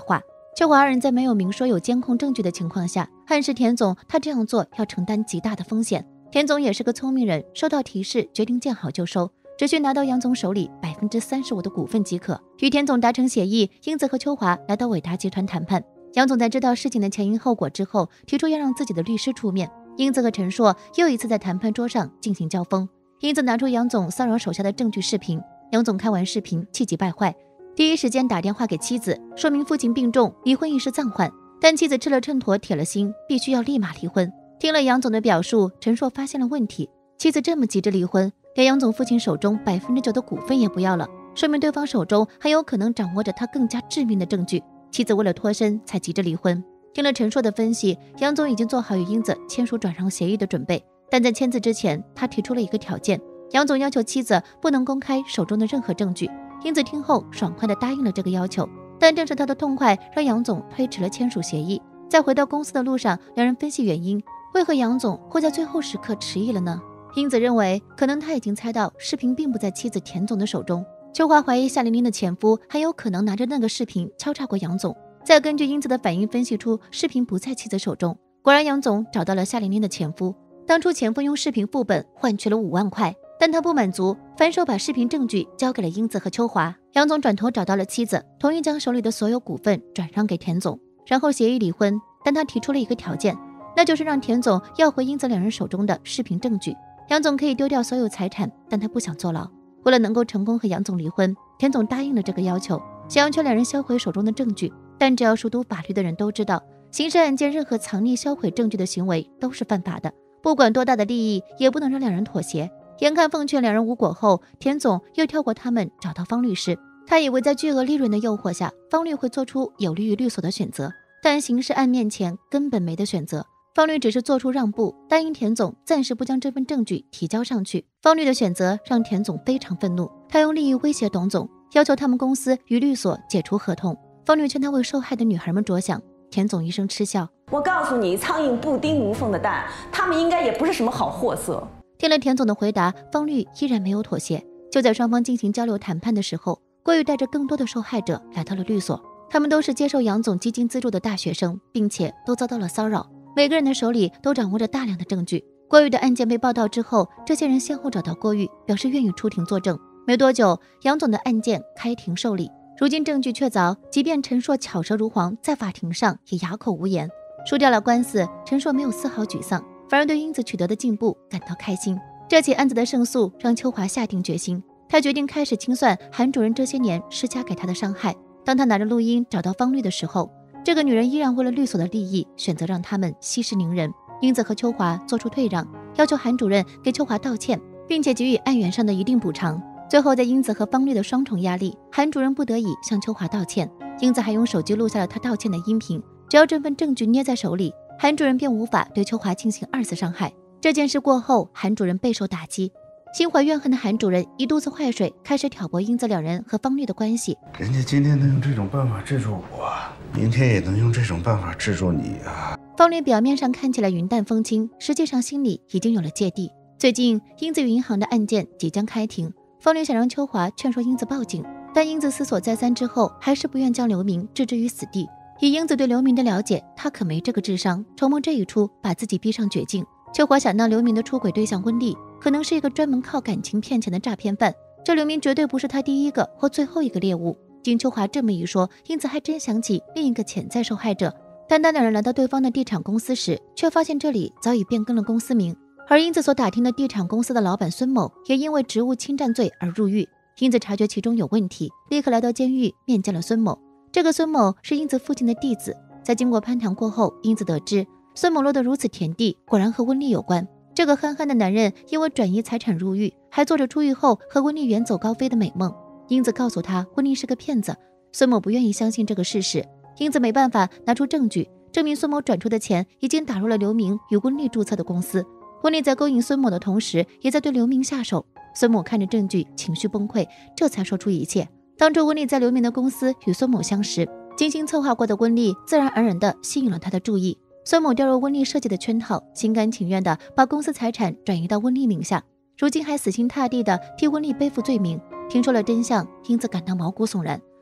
秋华二人在没有明说有监控证据的情况下，暗示田总他这样做要承担极大的风险。田总也是个聪明人，收到提示决定见好就收，只需拿到杨总手里百分之三十五的股份即可。与田总达成协议，英子和秋华来到伟达集团谈判。杨总在知道事情的前因后果之后，提出要让自己的律师出面。英子和陈硕又一次在谈判桌上进行交锋。英子拿出杨总骚扰手下的证据视频，杨总看完视频气急败坏，第一时间打电话给妻子，说明父亲病重，离婚一事暂缓。但妻子吃了秤砣铁了心，必须要立马离婚。听了杨总的表述，陈硕发现了问题，妻子这么急着离婚，连杨总父亲手中百分之九的股份也不要了，说明对方手中还有可能掌握着他更加致命的证据。妻子为了脱身才急着离婚。听了陈硕的分析，杨总已经做好与英子签署转让协议的准备，但在签字之前，他提出了一个条件，杨总要求妻子不能公开手中的任何证据。英子听后爽快地答应了这个要求，但正是他的痛快让杨总推迟了签署协议。在回到公司的路上，两人分析原因，为何杨总会在最后时刻迟疑了呢？英子认为，可能他已经猜到视频并不在妻子田总的手中。秋华怀疑夏玲玲的前夫很有可能拿着那个视频敲诈过杨总，再根据英子的反应分析出视频不在妻子手中。果然，杨总找到了夏玲玲的前夫。当初前夫用视频副本换取了五万块，但他不满足，反手把视频证据交给了英子和秋华。杨总转头找到了妻子，同意将手里的所有股份转让给田总，然后协议离婚。但他提出了一个条件，那就是让田总要回英子两人手中的视频证据。杨总可以丢掉所有财产，但他不想坐牢。为了能够成功和杨总离婚，田总答应了这个要求，想要求两人销毁手中的证据。但只要熟读法律的人都知道，刑事案件任何藏匿销毁证据的行为都是犯法的，不管多大的利益也不能让两人妥协。眼看奉劝两人无果后，田总又跳过他们找到方律师。他以为在巨额利润的诱惑下，方律会做出有利于律所的选择，但刑事案面前根本没得选择。方律只是做出让步，答应田总暂时不将这份证据提交上去。方律的选择让田总非常愤怒，他用利益威胁董总，要求他们公司与律所解除合同。方律劝他为受害的女孩们着想，田总一声嗤笑：“ 我告诉你，苍蝇不叮无缝的蛋，他们应该也不是什么好货色。” 听了田总的回答，方律依然没有妥协。就在双方进行交流谈判的时候，郭玉带着更多的受害者来到了律所，他们都是接受杨总基金资助的大学生，并且都遭到了骚扰。每个人的手里都掌握着大量的证据。郭玉的案件被报道之后，这些人先后找到郭玉，表示愿意出庭作证。没多久，杨总的案件开庭受理。如今证据确凿，即便陈硕巧舌如簧，在法庭上也哑口无言。输掉了官司，陈硕没有丝毫沮丧，反而对英子取得的进步感到开心。这起案子的胜诉让秋华下定决心，他决定开始清算韩主任这些年施加给他的伤害。当他拿着录音找到方律的时候，这个女人依然为了律所的利益，选择让他们息事宁人。英子和秋华做出退让，要求韩主任给秋华道歉，并且给予案源上的一定补偿。最后，在英子和方律的双重压力，韩主任不得已向秋华道歉。英子还用手机录下了他道歉的音频。只要这份证据捏在手里，韩主任便无法对秋华进行二次伤害。这件事过后，韩主任备受打击，心怀怨恨的韩主任一肚子坏水，开始挑拨英子两人和方律的关系。 人家今天能用这种办法制住我，明天也能用这种办法制住你啊！ 方律表面上看起来云淡风轻，实际上心里已经有了芥蒂。最近，英子与银行的案件即将开庭，方律想让秋华劝说英子报警，但英子思索再三之后，还是不愿将刘明置之于死地。以英子对刘明的了解，他可没这个智商，筹谋这一出，把自己逼上绝境。秋华想到刘明的出轨对象温丽可能是一个专门靠感情骗钱的诈骗犯，这刘明绝对不是他第一个或最后一个猎物。经秋华这么一说，英子还真想起另一个潜在受害者。但当两人来到对方的地产公司时，却发现这里早已变更了公司名，而英子所打听的地产公司的老板孙某也因为职务侵占罪而入狱。英子察觉其中有问题，立刻来到监狱面见了孙某。这个孙某是英子父亲的弟子，在经过攀谈过后，英子得知孙某落得如此田地，果然和温丽有关。这个憨憨的男人因为转移财产入狱，还做着出狱后和温丽远走高飞的美梦。英子告诉他温丽是个骗子，孙某不愿意相信这个事实。英子没办法拿出证据证明孙某转出的钱已经打入了刘明与温丽注册的公司。温丽在勾引孙某的同时，也在对刘明下手。孙某看着证据情绪崩溃，这才说出一切。当初温丽在刘明的公司与孙某相识，精心策划过的温丽自然而然地吸引了他的注意。孙某掉入温丽设计的圈套，心甘情愿地把公司财产转移到温丽名下，如今还死心塌地地替温丽背负罪名。听说了真相，英子感到毛骨悚然。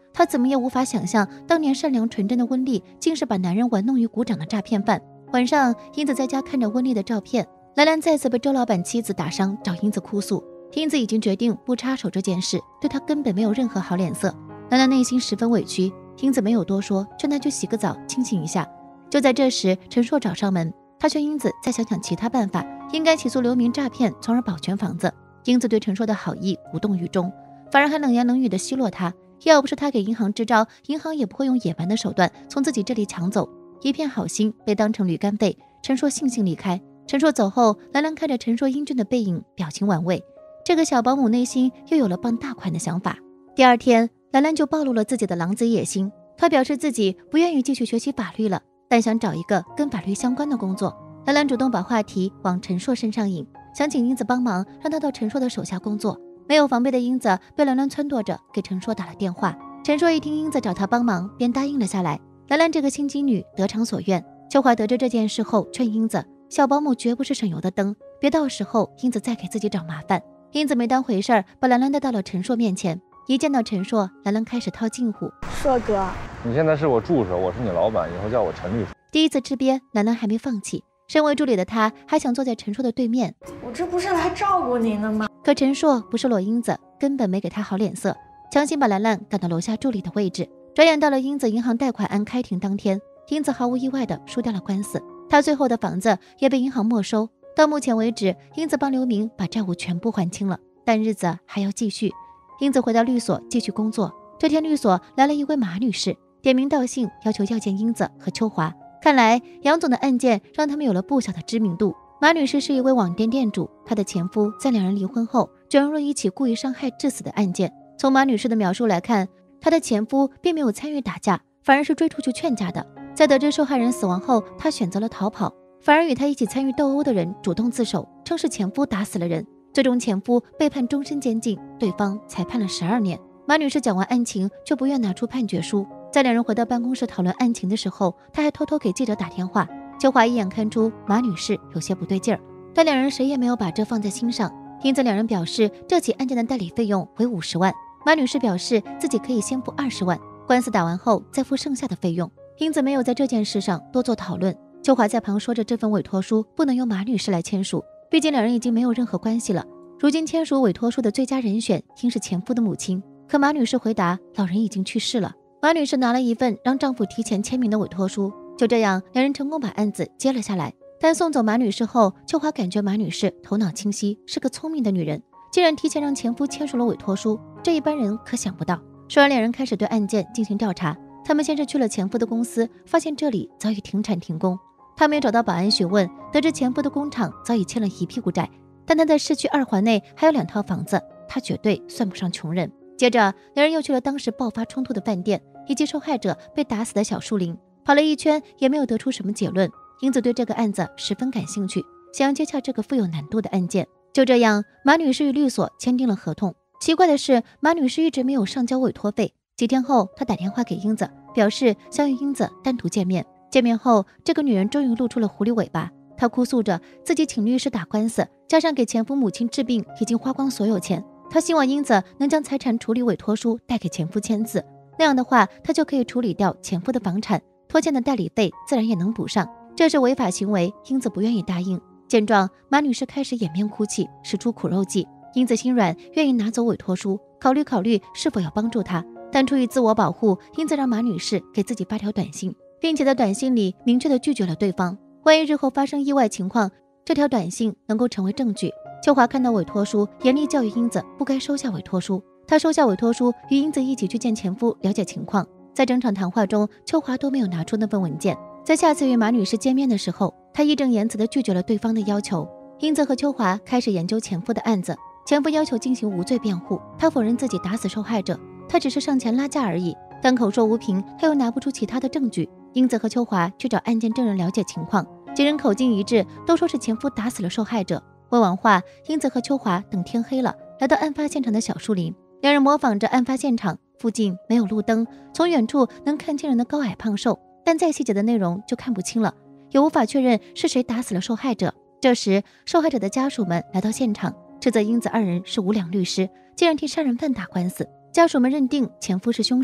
她怎么也无法想象，当年善良纯真的温丽，竟是把男人玩弄于股掌的诈骗犯。晚上，英子在家看着温丽的照片，兰兰再次被周老板妻子打伤，找英子哭诉。英子已经决定不插手这件事，对她根本没有任何好脸色。兰兰内心十分委屈，英子没有多说，劝她去洗个澡，清醒一下。就在这时，陈硕找上门，他劝英子再想想其他办法，应该起诉刘明诈骗，从而保全房子。英子对陈硕的好意无动于衷，反而还冷言冷语地奚落他。要不是他给银行支招，银行也不会用野蛮的手段从自己这里抢走。一片好心被当成驴肝肺，陈硕悻悻离开。陈硕走后，兰兰看着陈硕英俊的背影，表情玩味。这个小保姆内心又有了傍大款的想法。第二天，兰兰就暴露了自己的狼子野心。她表示自己不愿意继续学习法律了，但想找一个跟法律相关的工作。兰兰主动把话题往陈硕身上引，想请英子帮忙，让他到陈硕的手下工作。没有防备的英子被兰兰撺掇着给陈硕打了电话。陈硕一听英子找他帮忙，便答应了下来。兰兰这个心机女得偿所愿。秋华得知这件事后，劝英子，小保姆绝不是省油的灯，别到时候英子再给自己找麻烦。英子没当回事儿，把兰兰带到了陈硕面前。一见到陈硕，兰兰开始套近乎。 硕哥， 你现在是我助手，我是你老板，以后叫我陈律师。 第一次吃瘪，兰兰还没放弃。身为助理的她还想坐在陈硕的对面。 我这不是来照顾您的吗？ 可陈硕不是裸英子，根本没给她好脸色，强行把兰兰赶到楼下助理的位置。转眼到了英子银行贷款案开庭当天，英子毫无意外地输掉了官司，她最后的房子也被银行没收。到目前为止，英子帮刘明把债务全部还清了，但日子还要继续。英子回到律所继续工作。这天律所来了一位马女士，点名道姓要求要见英子和秋华。看来杨总的案件让他们有了不小的知名度。马女士是一位网店店主，她的前夫在两人离婚后卷入了一起故意伤害致死的案件。从马女士的描述来看，她的前夫并没有参与打架，反而是追出去劝架的。在得知受害人死亡后，她选择了逃跑，反而与她一起参与斗殴的人主动自首，称是前夫打死了人。最终前夫被判终身监禁，对方才判了十二年。马女士讲完案情，却不愿拿出判决书。在两人回到办公室讨论案情的时候，她还偷偷给记者打电话。秋华一眼看出马女士有些不对劲儿，但两人谁也没有把这放在心上，因此两人表示这起案件的代理费用为五十万。马女士表示自己可以先付二十万，官司打完后再付剩下的费用，因此没有在这件事上多做讨论。秋华在旁说着这份委托书不能由马女士来签署，毕竟两人已经没有任何关系了。如今签署委托书的最佳人选应是前夫的母亲，可马女士回答老人已经去世了。马女士拿了一份让丈夫提前签名的委托书，就这样两人成功把案子接了下来。但送走马女士后，秋华感觉马女士头脑清晰，是个聪明的女人，竟然提前让前夫签署了委托书，这一般人可想不到。说完，两人开始对案件进行调查。他们先是去了前夫的公司，发现这里早已停产停工。他们也找到保安询问，得知前夫的工厂早已欠了一屁股债，但他在市区二环内还有两套房子，他绝对算不上穷人。接着两人又去了当时爆发冲突的饭店，以及受害者被打死的小树林，跑了一圈也没有得出什么结论。英子对这个案子十分感兴趣，想要接洽这个富有难度的案件。就这样，马女士与律所签订了合同。奇怪的是，马女士一直没有上交委托费。几天后，她打电话给英子，表示想与英子单独见面。见面后，这个女人终于露出了狐狸尾巴。她哭诉着自己请律师打官司，加上给前夫母亲治病，已经花光所有钱。她希望英子能将财产处理委托书带给前夫签字，那样的话，她就可以处理掉前夫的房产，拖欠的代理费自然也能补上。这是违法行为，英子不愿意答应。见状，马女士开始掩面哭泣，使出苦肉计。英子心软，愿意拿走委托书，考虑考虑是否要帮助她。但出于自我保护，英子让马女士给自己发条短信，并且在短信里明确地拒绝了对方。万一日后发生意外情况，这条短信能够成为证据。秋华看到委托书，严厉教育英子不该收下委托书。他收下委托书，与英子一起去见前夫了解情况。在整场谈话中，秋华都没有拿出那份文件。在下次与马女士见面的时候，他义正言辞地拒绝了对方的要求。英子和秋华开始研究前夫的案子。前夫要求进行无罪辩护，他否认自己打死受害者，他只是上前拉架而已。但口说无凭，他又拿不出其他的证据。英子和秋华去找案件证人了解情况，几人口径一致，都说是前夫打死了受害者。问完话，英子和秋华等天黑了，来到案发现场的小树林。两人模仿着案发现场，附近没有路灯，从远处能看清人的高矮胖瘦，但再细节的内容就看不清了，也无法确认是谁打死了受害者。这时，受害者的家属们来到现场，斥责英子二人是无良律师，竟然替杀人犯打官司。家属们认定前夫是凶手，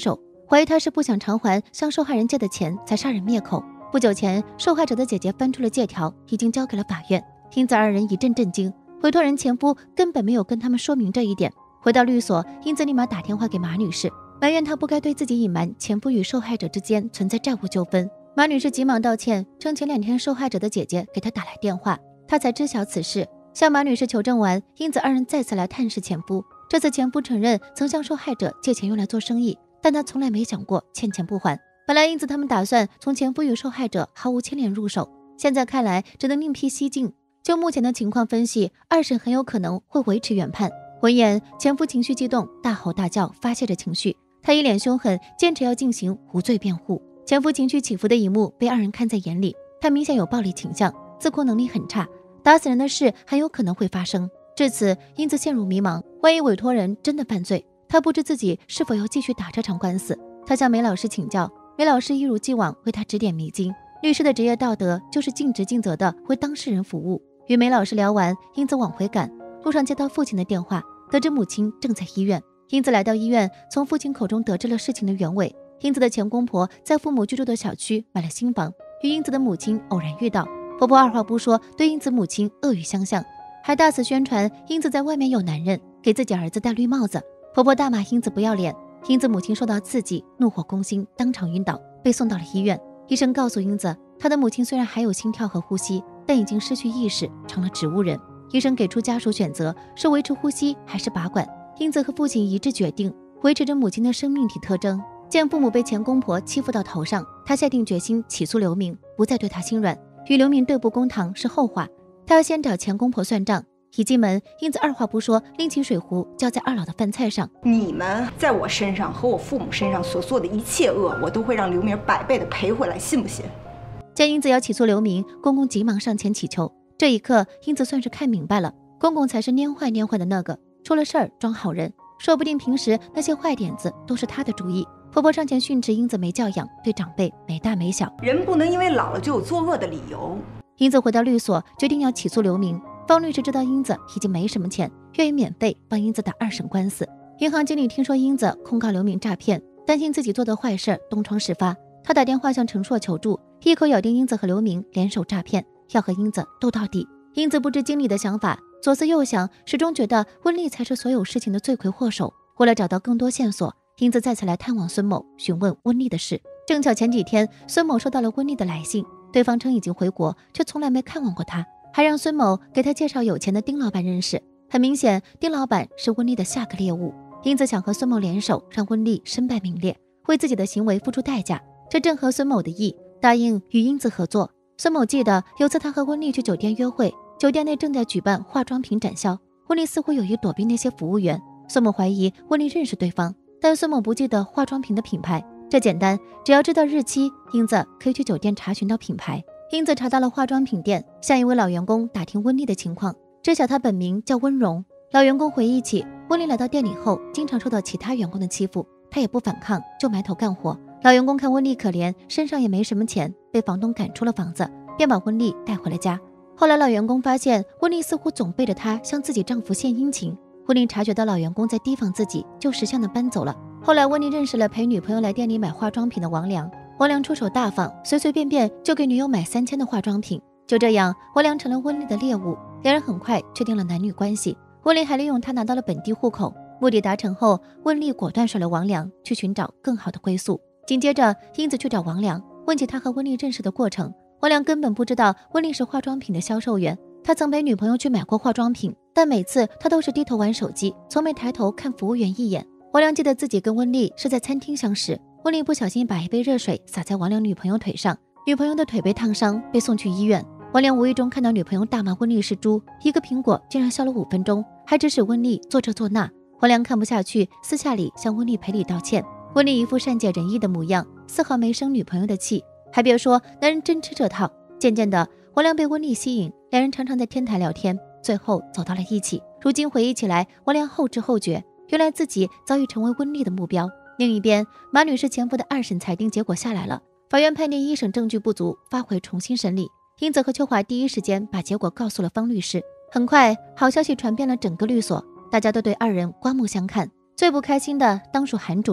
怀疑他是不想偿还向受害人借的钱才杀人灭口。不久前，受害者的姐姐翻出了借条，已经交给了法院。英子二人一阵震惊，委托人前夫根本没有跟他们说明这一点。回到律所，英子立马打电话给马女士，埋怨她不该对自己隐瞒前夫与受害者之间存在债务纠纷。马女士急忙道歉，称前两天受害者的姐姐给她打来电话，她才知晓此事。向马女士求证完，英子二人再次来探视前夫。这次前夫承认曾向受害者借钱用来做生意，但他从来没想过欠钱不还。本来英子他们打算从前夫与受害者毫无牵连入手，现在看来只能另辟蹊径。就目前的情况分析，二审很有可能会维持原判。闻言，前夫情绪激动，大吼大叫，发泄着情绪。他一脸凶狠，坚持要进行无罪辩护。前夫情绪起伏的一幕被二人看在眼里，他明显有暴力倾向，自控能力很差，打死人的事很有可能会发生。至此，英子陷入迷茫，万一委托人真的犯罪，他不知自己是否要继续打这场官司。他向梅老师请教，梅老师一如既往为他指点迷津。律师的职业道德就是尽职尽责的为当事人服务。与梅老师聊完，英子往回赶，路上接到父亲的电话，得知母亲正在医院。英子来到医院，从父亲口中得知了事情的原委。英子的前公婆在父母居住的小区买了新房，与英子的母亲偶然遇到，婆婆二话不说对英子母亲恶语相向，还大肆宣传英子在外面有男人，给自己儿子戴绿帽子。婆婆大骂英子不要脸，英子母亲受到刺激，怒火攻心，当场晕倒，被送到了医院。医生告诉英子，她的母亲虽然还有心跳和呼吸，但已经失去意识，成了植物人。医生给出家属选择，是维持呼吸还是拔管。英子和父亲一致决定维持着母亲的生命体特征。见父母被前公婆欺负到头上，他下定决心起诉刘明，不再对他心软。与刘明对簿公堂是后话，他要先找前公婆算账。一进门，英子二话不说拎起水壶浇在二老的饭菜上。 你们在我身上和我父母身上所做的一切恶，我都会让刘明百倍的赔回来，信不信？ 见英子要起诉刘明，公公急忙上前祈求。这一刻，英子算是看明白了，公公才是蔫坏蔫坏的那个，出了事儿装好人，说不定平时那些坏点子都是他的主意。婆婆上前训斥英子没教养，对长辈没大没小， 人不能因为老了就有作恶的理由。 英子回到律所，决定要起诉刘明。方律师知道英子已经没什么钱，愿意免费帮英子打二审官司。银行经理听说英子控告刘明诈骗，担心自己做的坏事东窗事发，他打电话向陈硕求助，一口咬定英子和刘明联手诈骗，要和英子斗到底。英子不知经理的想法，左思右想，始终觉得温丽才是所有事情的罪魁祸首。为了找到更多线索，英子再次来探望孙某，询问温丽的事。正巧前几天孙某收到了温丽的来信，对方称已经回国，却从来没看望过他，还让孙某给他介绍有钱的丁老板认识。很明显，丁老板是温丽的下个猎物。英子想和孙某联手，让温丽身败名裂，为自己的行为付出代价，这正合孙某的意，答应与英子合作。孙某记得有次他和温丽去酒店约会，酒店内正在举办化妆品展销，温丽似乎有意躲避那些服务员。孙某怀疑温丽认识对方，但孙某不记得化妆品的品牌，这简单，只要知道日期，英子可以去酒店查询到品牌。英子查到了化妆品店，向一位老员工打听温丽的情况，知晓她本名叫温荣。老员工回忆起温丽来到店里后，经常受到其他员工的欺负，她也不反抗，就埋头干活。老员工看温丽可怜，身上也没什么钱，被房东赶出了房子，便把温丽带回了家。后来老员工发现温丽似乎总背着她向自己丈夫献殷勤，温丽察觉到老员工在提防自己，就识相的搬走了。后来温丽认识了陪女朋友来店里买化妆品的王良，王良出手大方，随随便便就给女友买三千的化妆品。就这样，王良成了温丽的猎物，两人很快确定了男女关系。温丽还利用他拿到了本地户口，目的达成后，温丽果断甩了王良，去寻找更好的归宿。紧接着，英子去找王良，问起他和温丽认识的过程。王良根本不知道温丽是化妆品的销售员，他曾陪女朋友去买过化妆品，但每次他都是低头玩手机，从没抬头看服务员一眼。王良记得自己跟温丽是在餐厅相识，温丽不小心把一杯热水洒在王良女朋友腿上，女朋友的腿被烫伤，被送去医院。王良无意中看到女朋友大骂温丽是猪，一个苹果竟然笑了五分钟，还指使温丽做这做那。王良看不下去，私下里向温丽赔礼道歉。温丽一副善解人意的模样，丝毫没生女朋友的气。还别说，男人真吃这套。渐渐的，王良被温丽吸引，两人常常在天台聊天，最后走到了一起。如今回忆起来，王良后知后觉，原来自己早已成为温丽的目标。另一边，马女士前夫的二审裁定结果下来了，法院判定一审证据不足，发回重新审理。英子和秋华第一时间把结果告诉了方律师。很快，好消息传遍了整个律所，大家都对二人刮目相看。最不开心的当属韩主任，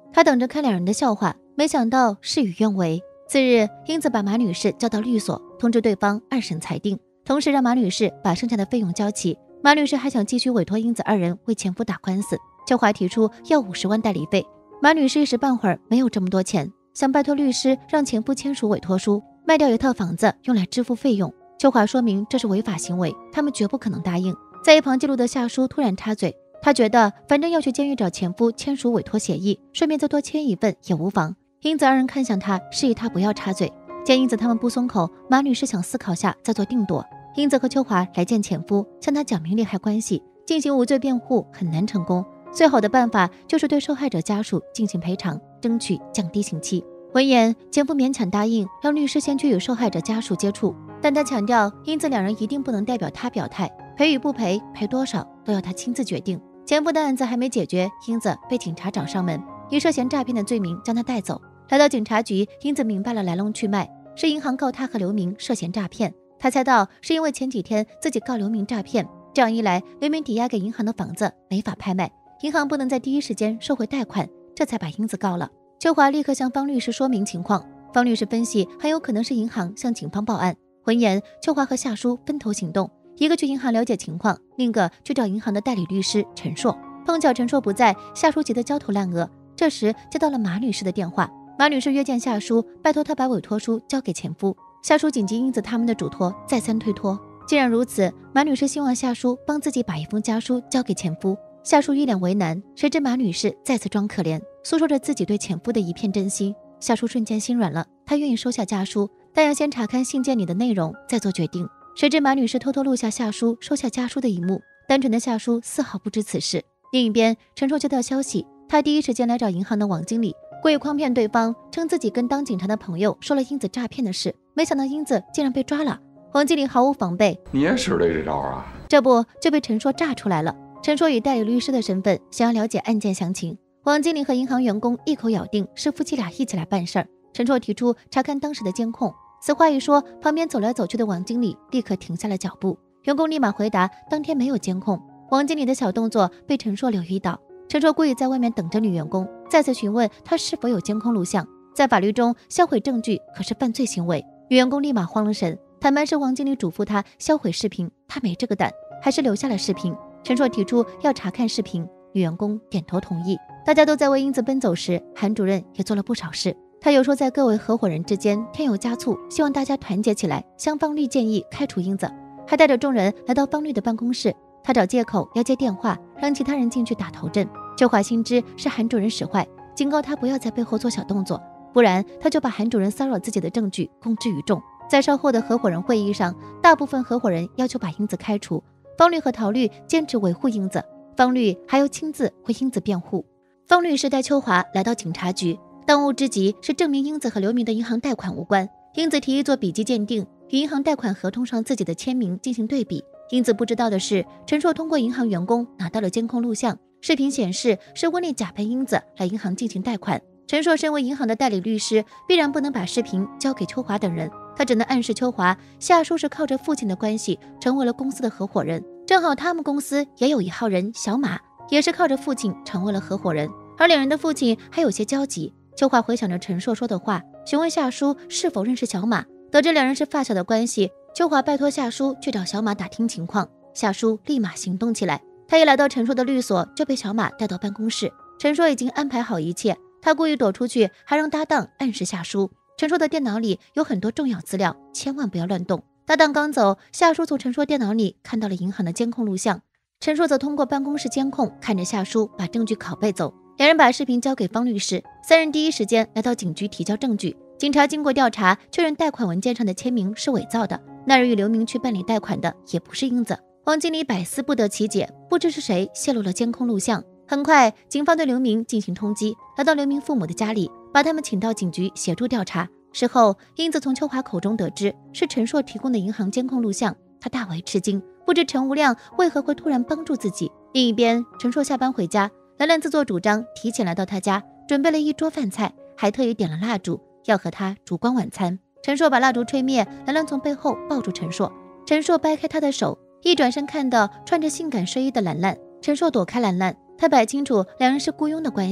他等着看两人的笑话，没想到事与愿违。次日，英子把马女士叫到律所，通知对方二审裁定，同时让马女士把剩下的费用交齐。马女士还想继续委托英子二人为前夫打官司，秋华提出要五十万代理费。马女士一时半会儿没有这么多钱，想拜托律师让前夫签署委托书，卖掉一套房子用来支付费用。秋华说明这是违法行为，他们绝不可能答应。在一旁记录的夏叔突然插嘴，他觉得反正要去监狱找前夫签署委托协议，顺便再多签一份也无妨。英子二人看向他，示意他不要插嘴。见英子他们不松口，马女士想思考下再做定夺。英子和秋华来见前夫，向他讲明利害关系，进行无罪辩护很难成功，最好的办法就是对受害者家属进行赔偿，争取降低刑期。闻言，前夫勉强答应让律师先去与受害者家属接触，但他强调英子两人一定不能代表他表态，赔与不赔，赔多少都要他亲自决定。前夫的案子还没解决，英子被警察找上门，以涉嫌诈骗的罪名将他带走。来到警察局，英子明白了来龙去脉，是银行告他和刘明涉嫌诈骗。他猜到是因为前几天自己告刘明诈骗，这样一来，刘明抵押给银行的房子没法拍卖，银行不能在第一时间收回贷款，这才把英子告了。秋华立刻向方律师说明情况，方律师分析很有可能是银行向警方报案。闻言，秋华和夏叔分头行动，一个去银行了解情况，另一个去找银行的代理律师陈硕。碰巧陈硕不在，夏叔急得焦头烂额。这时接到了马女士的电话，马女士约见夏叔，拜托他把委托书交给前夫。夏叔紧急英子他们的嘱托，再三推脱。既然如此，马女士希望夏叔帮自己把一封家书交给前夫。夏叔一脸为难，谁知马女士再次装可怜，诉说着自己对前夫的一片真心。夏叔瞬间心软了，他愿意收下家书，但要先查看信件里的内容，再做决定。谁知马女士偷偷录下夏叔收下家书的一幕，单纯的夏叔丝毫不知此事。另一边，陈硕接到消息，他第一时间来找银行的王经理，故意诓骗对方，称自己跟当警察的朋友说了英子诈骗的事，没想到英子竟然被抓了。王经理毫无防备， 你也使对这招啊？ 这不就被陈硕炸出来了。陈硕以代理律师的身份想要了解案件详情，王经理和银行员工一口咬定是夫妻俩一起来办事儿。陈硕提出查看当时的监控，此话一说，旁边走来走去的王经理立刻停下了脚步。员工立马回答当天没有监控。王经理的小动作被陈硕留意到，陈硕故意在外面等着女员工，再次询问他是否有监控录像。在法律中，销毁证据可是犯罪行为。女员工立马慌了神，坦白是王经理嘱咐他销毁视频，他没这个胆，还是留下了视频。陈硕提出要查看视频，女员工点头同意。大家都在为英子奔走时，韩主任也做了不少事。他有说在各位合伙人之间添油加醋，希望大家团结起来，向方律建议开除英子，还带着众人来到方律的办公室。他找借口要接电话，让其他人进去打头阵。秋华心知是韩主任使坏，警告他不要在背后做小动作，不然他就把韩主任骚扰自己的证据公之于众。在稍后的合伙人会议上，大部分合伙人要求把英子开除，方律和陶律坚持维护英子，方律还要亲自为英子辩护。方律师带秋华来到警察局，当务之急是证明英子和刘明的银行贷款无关。英子提议做笔迹鉴定，与银行贷款合同上自己的签名进行对比。英子不知道的是，陈硕通过银行员工拿到了监控录像，视频显示是温丽假扮英子来银行进行贷款。陈硕身为银行的代理律师，必然不能把视频交给秋华等人，他只能暗示秋华，夏叔是靠着父亲的关系成为了公司的合伙人，正好他们公司也有一号人小马，也是靠着父亲成为了合伙人，而两人的父亲还有些交集。秋华回想着陈硕说的话，询问夏叔是否认识小马，得知两人是发小的关系，秋华拜托夏叔去找小马打听情况。夏叔立马行动起来，他一来到陈硕的律所，就被小马带到办公室。陈硕已经安排好一切，他故意躲出去，还让搭档暗示夏叔，陈硕的电脑里有很多重要资料，千万不要乱动。搭档刚走，夏叔从陈硕电脑里看到了银行的监控录像，陈硕则通过办公室监控看着夏叔把证据拷贝走。两人把视频交给方律师，三人第一时间来到警局提交证据。警察经过调查，确认贷款文件上的签名是伪造的，那日与刘明去办理贷款的也不是英子。王经理百思不得其解，不知是谁泄露了监控录像。很快，警方对刘明进行通缉，来到刘明父母的家里，把他们请到警局协助调查。事后，英子从秋华口中得知是陈硕提供的银行监控录像，他大为吃惊，不知陈无量为何会突然帮助自己。另一边，陈硕下班回家，兰兰自作主张提前来到他家，准备了一桌饭菜，还特意点了蜡烛，要和他烛光晚餐。陈硕把蜡烛吹灭，兰兰从背后抱住陈硕，陈硕掰开他的手，一转身看到穿着性感睡衣的兰兰，陈硕躲开兰兰，他摆清楚两人是雇佣的关系，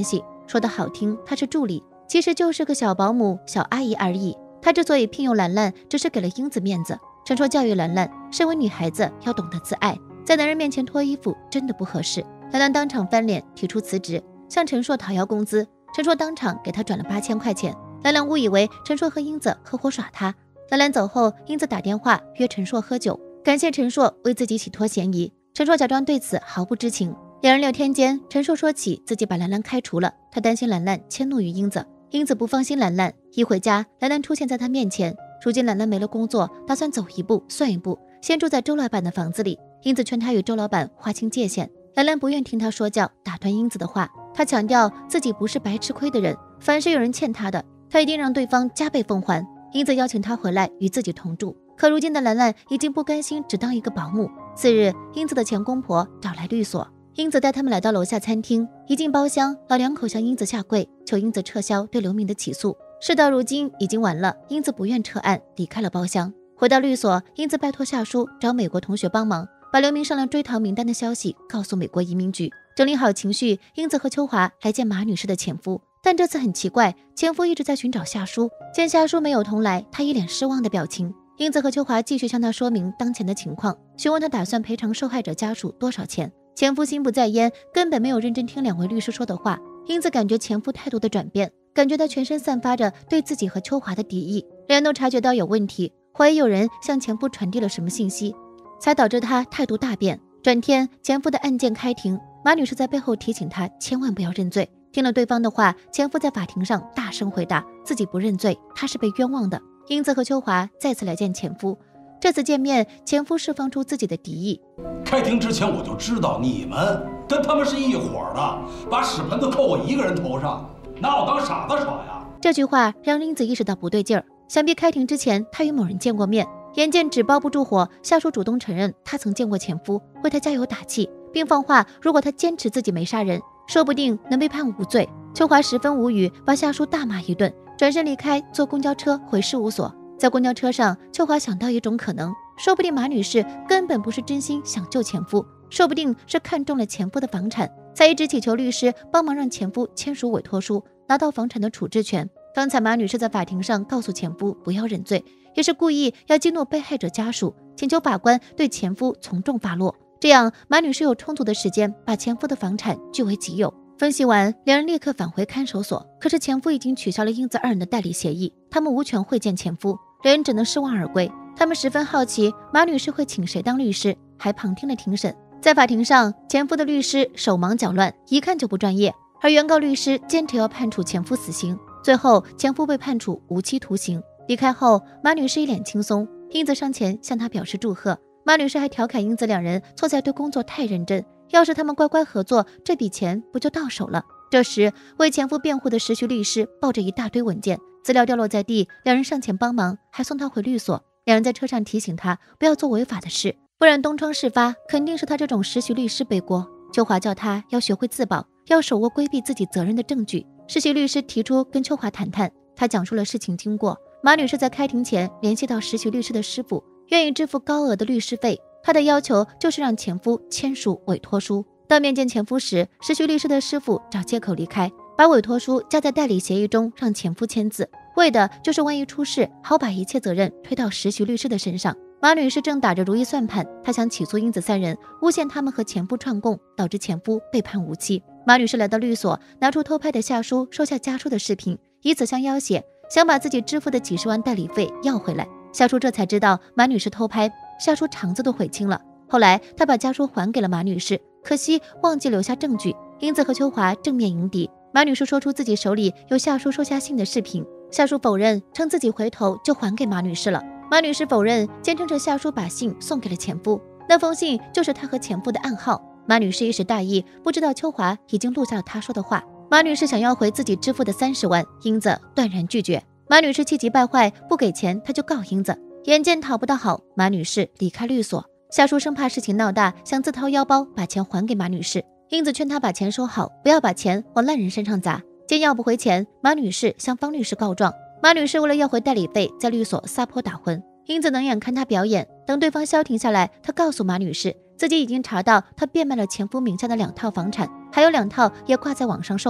说的好听，她是助理，其实就是个小保姆、小阿姨而已。她之所以聘用兰兰，只是给了英子面子。陈硕教育兰兰，身为女孩子要懂得自爱，在男人面前脱衣服真的不合适。兰兰当场翻脸，提出辞职，向陈硕讨要工资。陈硕当场给她转了八千块钱。兰兰误以为陈硕和英子合伙耍她。兰兰走后，英子打电话约陈硕喝酒，感谢陈硕为自己洗脱嫌疑。陈硕假装对此毫不知情。两人聊天间，陈硕说起自己把兰兰开除了，他担心兰兰迁怒于英子。英子不放心兰兰，一回家，兰兰出现在他面前。如今兰兰没了工作，打算走一步算一步，先住在周老板的房子里。英子劝他与周老板划清界限，兰兰不愿听他说教，打断英子的话。他强调自己不是白吃亏的人，凡是有人欠他的，他一定让对方加倍奉还。英子邀请他回来与自己同住，可如今的兰兰已经不甘心只当一个保姆。次日，英子的前公婆找来律所，英子带他们来到楼下餐厅，一进包厢，老两口向英子下跪，求英子撤销对刘明的起诉。事到如今已经晚了，英子不愿撤案，离开了包厢。回到律所，英子拜托夏叔找美国同学帮忙，把刘明上了追逃名单的消息告诉美国移民局。整理好情绪，英子和秋华来见马女士的前夫，但这次很奇怪，前夫一直在寻找夏叔，见夏叔没有同来，他一脸失望的表情。英子和秋华继续向他说明当前的情况，询问他打算赔偿受害者家属多少钱。前夫心不在焉，根本没有认真听两位律师说的话。英子感觉前夫态度的转变，感觉他全身散发着对自己和秋华的敌意，两人都察觉到有问题，怀疑有人向前夫传递了什么信息，才导致他态度大变。转天，前夫的案件开庭，马女士在背后提醒他千万不要认罪。听了对方的话，前夫在法庭上大声回答自己不认罪，他是被冤枉的。英子和秋华再次来见前夫，这次见面，前夫释放出自己的敌意。 开庭之前我就知道你们跟他们是一伙的，把屎盆子扣我一个人头上，拿我当傻子耍呀！ 这句话让英子意识到不对劲儿，想必开庭之前他与某人见过面。眼见纸包不住火，夏叔主动承认他曾见过前夫，为他加油打气，并放话如果他坚持自己没杀人，说不定能被判无罪。秋华十分无语，把夏叔大骂一顿，转身离开，坐公交车回事务所。在公交车上，秋华想到一种可能，说不定马女士根本不是真心想救前夫，说不定是看中了前夫的房产，才一直祈求律师帮忙让前夫签署委托书，拿到房产的处置权。刚才马女士在法庭上告诉前夫不要认罪，也是故意要激怒被害者家属，请求法官对前夫从重发落，这样马女士有充足的时间把前夫的房产据为己有。分析完，两人立刻返回看守所，可是前夫已经取消了英子二人的代理协议，他们无权会见前夫，两人只能失望而归。他们十分好奇马女士会请谁当律师，还旁听了庭审。在法庭上，前夫的律师手忙脚乱，一看就不专业，而原告律师坚持要判处前夫死刑，最后前夫被判处无期徒刑。离开后，马女士一脸轻松，英子上前向她表示祝贺。马女士还调侃英子两人错在对工作太认真，要是他们乖乖合作，这笔钱不就到手了。这时，为前夫辩护的实习律师抱着一大堆文件，资料掉落在地，两人上前帮忙，还送他回律所。两人在车上提醒他不要做违法的事，不然东窗事发，肯定是他这种实习律师背锅。秋华叫他要学会自保，要手握规避自己责任的证据。实习律师提出跟秋华谈谈，他讲述了事情经过。马女士在开庭前联系到实习律师的师傅，愿意支付高额的律师费。她的要求就是让前夫签署委托书。到面见前夫时，实习律师的师傅找借口离开，把委托书加在代理协议中，让前夫签字，为的就是万一出事，好把一切责任推到实习律师的身上。马女士正打着如意算盘，她想起诉英子三人，诬陷他们和前夫串供，导致前夫被判无期。马女士来到律所，拿出偷拍的夏叔收下家书的视频，以此相要挟，想把自己支付的几十万代理费要回来。夏叔这才知道马女士偷拍，夏叔肠子都悔青了。后来他把家书还给了马女士，可惜忘记留下证据。英子和秋华正面迎敌，马女士说出自己手里有夏叔收下信的视频，夏叔否认，称自己回头就还给马女士了。马女士否认，坚称着夏叔把信送给了前夫，那封信就是她和前夫的暗号。马女士一时大意，不知道秋华已经录下了她说的话。马女士想要回自己支付的三十万，英子断然拒绝。马女士气急败坏，不给钱她就告英子。眼见讨不到好，马女士离开律所。夏叔生怕事情闹大，想自掏腰包把钱还给马女士。英子劝他把钱收好，不要把钱往烂人身上砸。见要不回钱，马女士向方律师告状。马女士为了要回代理费，在律所撒泼打混。英子冷眼看她表演，等对方消停下来，她告诉马女士，自己已经查到她变卖了前夫名下的两套房产，还有两套也挂在网上售卖。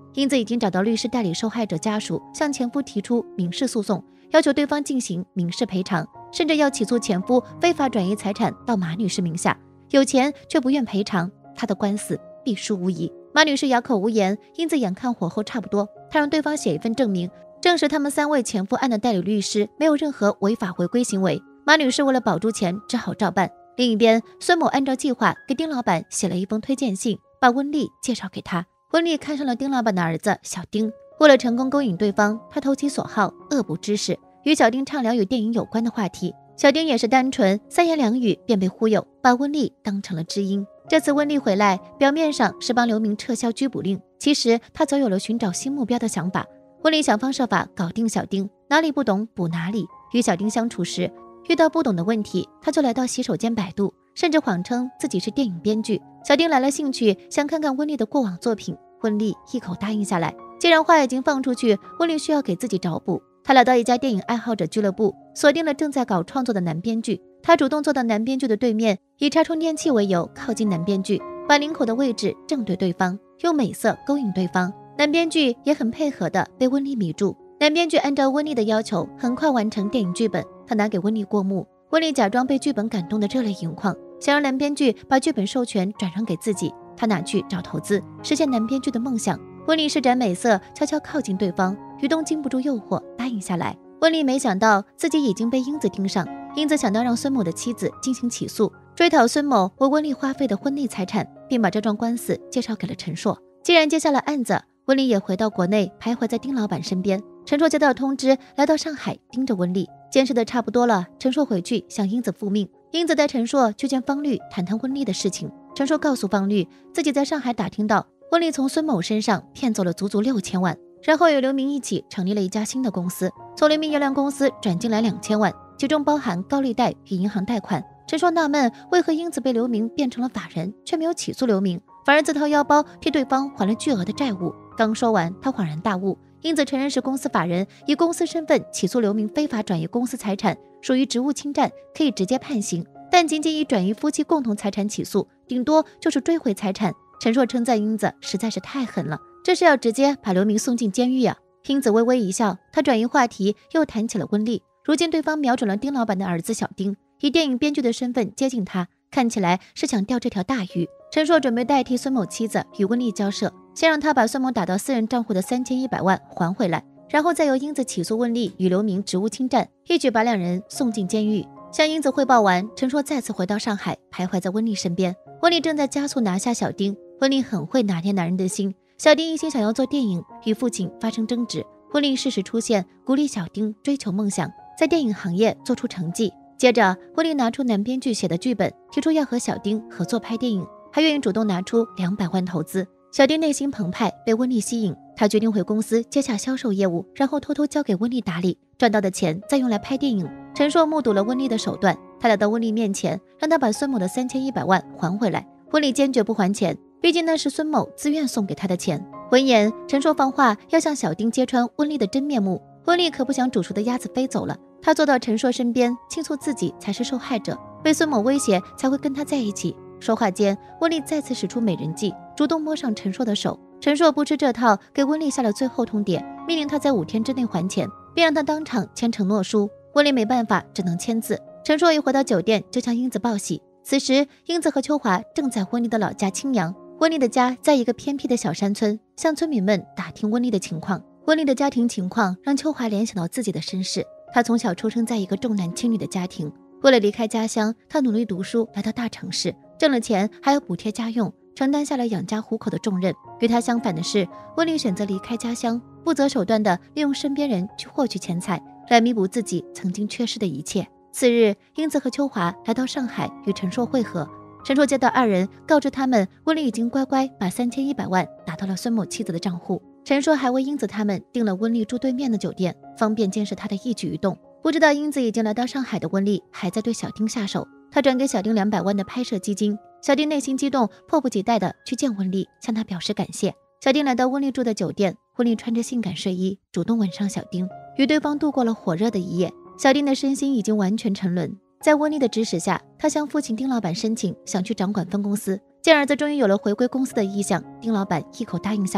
英子已经找到律师代理受害者家属，向前夫提出民事诉讼，要求对方进行民事赔偿，甚至要起诉前夫非法转移财产到马女士名下，有钱却不愿赔偿，她的官司必输无疑。马女士哑口无言，英子眼看火候差不多，她让对方写一份证明，证实他们三位前夫案的代理律师没有任何违法违规行为。马女士为了保住钱，只好照办。另一边，孙某按照计划给丁老板写了一封推荐信，把温丽介绍给他。温丽看上了丁老板的儿子小丁，为了成功勾引对方，他投其所好，恶补知识，与小丁畅聊与电影有关的话题。小丁也是单纯，三言两语便被忽悠，把温丽当成了知音。这次温丽回来，表面上是帮刘明撤销拘捕令，其实他早有了寻找新目标的想法。温丽想方设法搞定小丁，哪里不懂补哪里。与小丁相处时，遇到不懂的问题，他就来到洗手间百度，甚至谎称自己是电影编剧。小丁来了兴趣，想看看温丽的过往作品，温丽一口答应下来。既然话已经放出去，温丽需要给自己找补。他来到一家电影爱好者俱乐部，锁定了正在搞创作的男编剧。他主动坐到男编剧的对面，以查充电器为由靠近男编剧，把领口的位置正对对方，用美色勾引对方。男编剧也很配合的被温丽迷住。男编剧按照温丽的要求，很快完成电影剧本。他拿给温丽过目，温丽假装被剧本感动的热泪盈眶，想让男编剧把剧本授权转让给自己。他拿去找投资，实现男编剧的梦想。温丽施展美色，悄悄靠近对方，于东经不住诱惑，答应下来。温丽没想到自己已经被英子盯上，英子想到让孙某的妻子进行起诉，追讨孙某为温丽花费的婚内财产，并把这桩官司介绍给了陈硕。既然接下了案子，温丽也回到国内，徘徊在丁老板身边。陈硕接到通知，来到上海盯着温丽，监视的差不多了，陈硕回去向英子复命。英子带陈硕去见方律，谈谈温丽的事情。陈硕告诉方律，自己在上海打听到温丽从孙某身上骗走了足足六千万，然后与刘明一起成立了一家新的公司，从刘明油量公司转进来两千万，其中包含高利贷与银行贷款。陈硕纳闷，为何英子被刘明变成了法人，却没有起诉刘明，反而自掏腰包替对方还了巨额的债务。刚说完，他恍然大悟，英子承认是公司法人，以公司身份起诉刘明非法转移公司财产，属于职务侵占，可以直接判刑，但仅仅以转移夫妻共同财产起诉，顶多就是追回财产。陈硕称赞英子实在是太狠了，这是要直接把刘明送进监狱啊！英子微微一笑，他转移话题，又谈起了温丽。如今对方瞄准了丁老板的儿子小丁，以电影编剧的身份接近他，看起来是想钓这条大鱼。陈硕准备代替孙某妻子与温丽交涉，先让他把孙某打到私人账户的三千一百万还回来，然后再由英子起诉温丽与刘明职务侵占，一举把两人送进监狱。向英子汇报完，陈硕再次回到上海，徘徊在温丽身边。温丽正在加速拿下小丁，温丽很会拿捏男人的心。小丁一心想要做电影，与父亲发生争执，温丽适时出现，鼓励小丁追求梦想，在电影行业做出成绩。接着，温丽拿出男编剧写的剧本，提出要和小丁合作拍电影，还愿意主动拿出两百万投资。小丁内心澎湃，被温丽吸引，他决定回公司接下销售业务，然后偷偷交给温丽打理，赚到的钱再用来拍电影。陈硕目睹了温丽的手段，他来到温丽面前，让他把孙某的三千一百万还回来。温丽坚决不还钱，毕竟那是孙某自愿送给他的钱。闻言，陈硕放话要向小丁揭穿温丽的真面目。温丽可不想煮熟的鸭子飞走了，他坐到陈硕身边，倾诉自己才是受害者，被孙某威胁才会跟他在一起。说话间，温丽再次使出美人计，主动摸上陈硕的手。陈硕不吃这套，给温丽下了最后通牒，命令他在五天之内还钱，并让他当场签承诺书。温丽没办法，只能签字。陈硕一回到酒店，就向英子报喜。此时，英子和秋华正在温丽的老家青阳。温丽的家在一个偏僻的小山村，向村民们打听温丽的情况。温丽的家庭情况让秋华联想到自己的身世，她从小出生在一个重男轻女的家庭，为了离开家乡，她努力读书，来到大城市，挣了钱还要补贴家用，承担下了养家糊口的重任。与她相反的是，温丽选择离开家乡，不择手段地利用身边人去获取钱财，来弥补自己曾经缺失的一切。次日，英子和秋华来到上海与陈硕会合。陈硕接到二人，告知他们温丽已经乖乖把三千一百万打到了孙某妻子的账户。陈硕还为英子他们订了温丽住对面的酒店，方便监视她的一举一动。不知道英子已经来到上海的温丽还在对小丁下手，他转给小丁两百万的拍摄基金。小丁内心激动，迫不及待地去见温丽，向她表示感谢。小丁来到温丽住的酒店，温丽穿着性感睡衣，主动吻上小丁，与对方度过了火热的一夜。小丁的身心已经完全沉沦，在温丽的指使下，他向父亲丁老板申请想去掌管分公司。见儿子终于有了回归公司的意向，丁老板一口答应下来。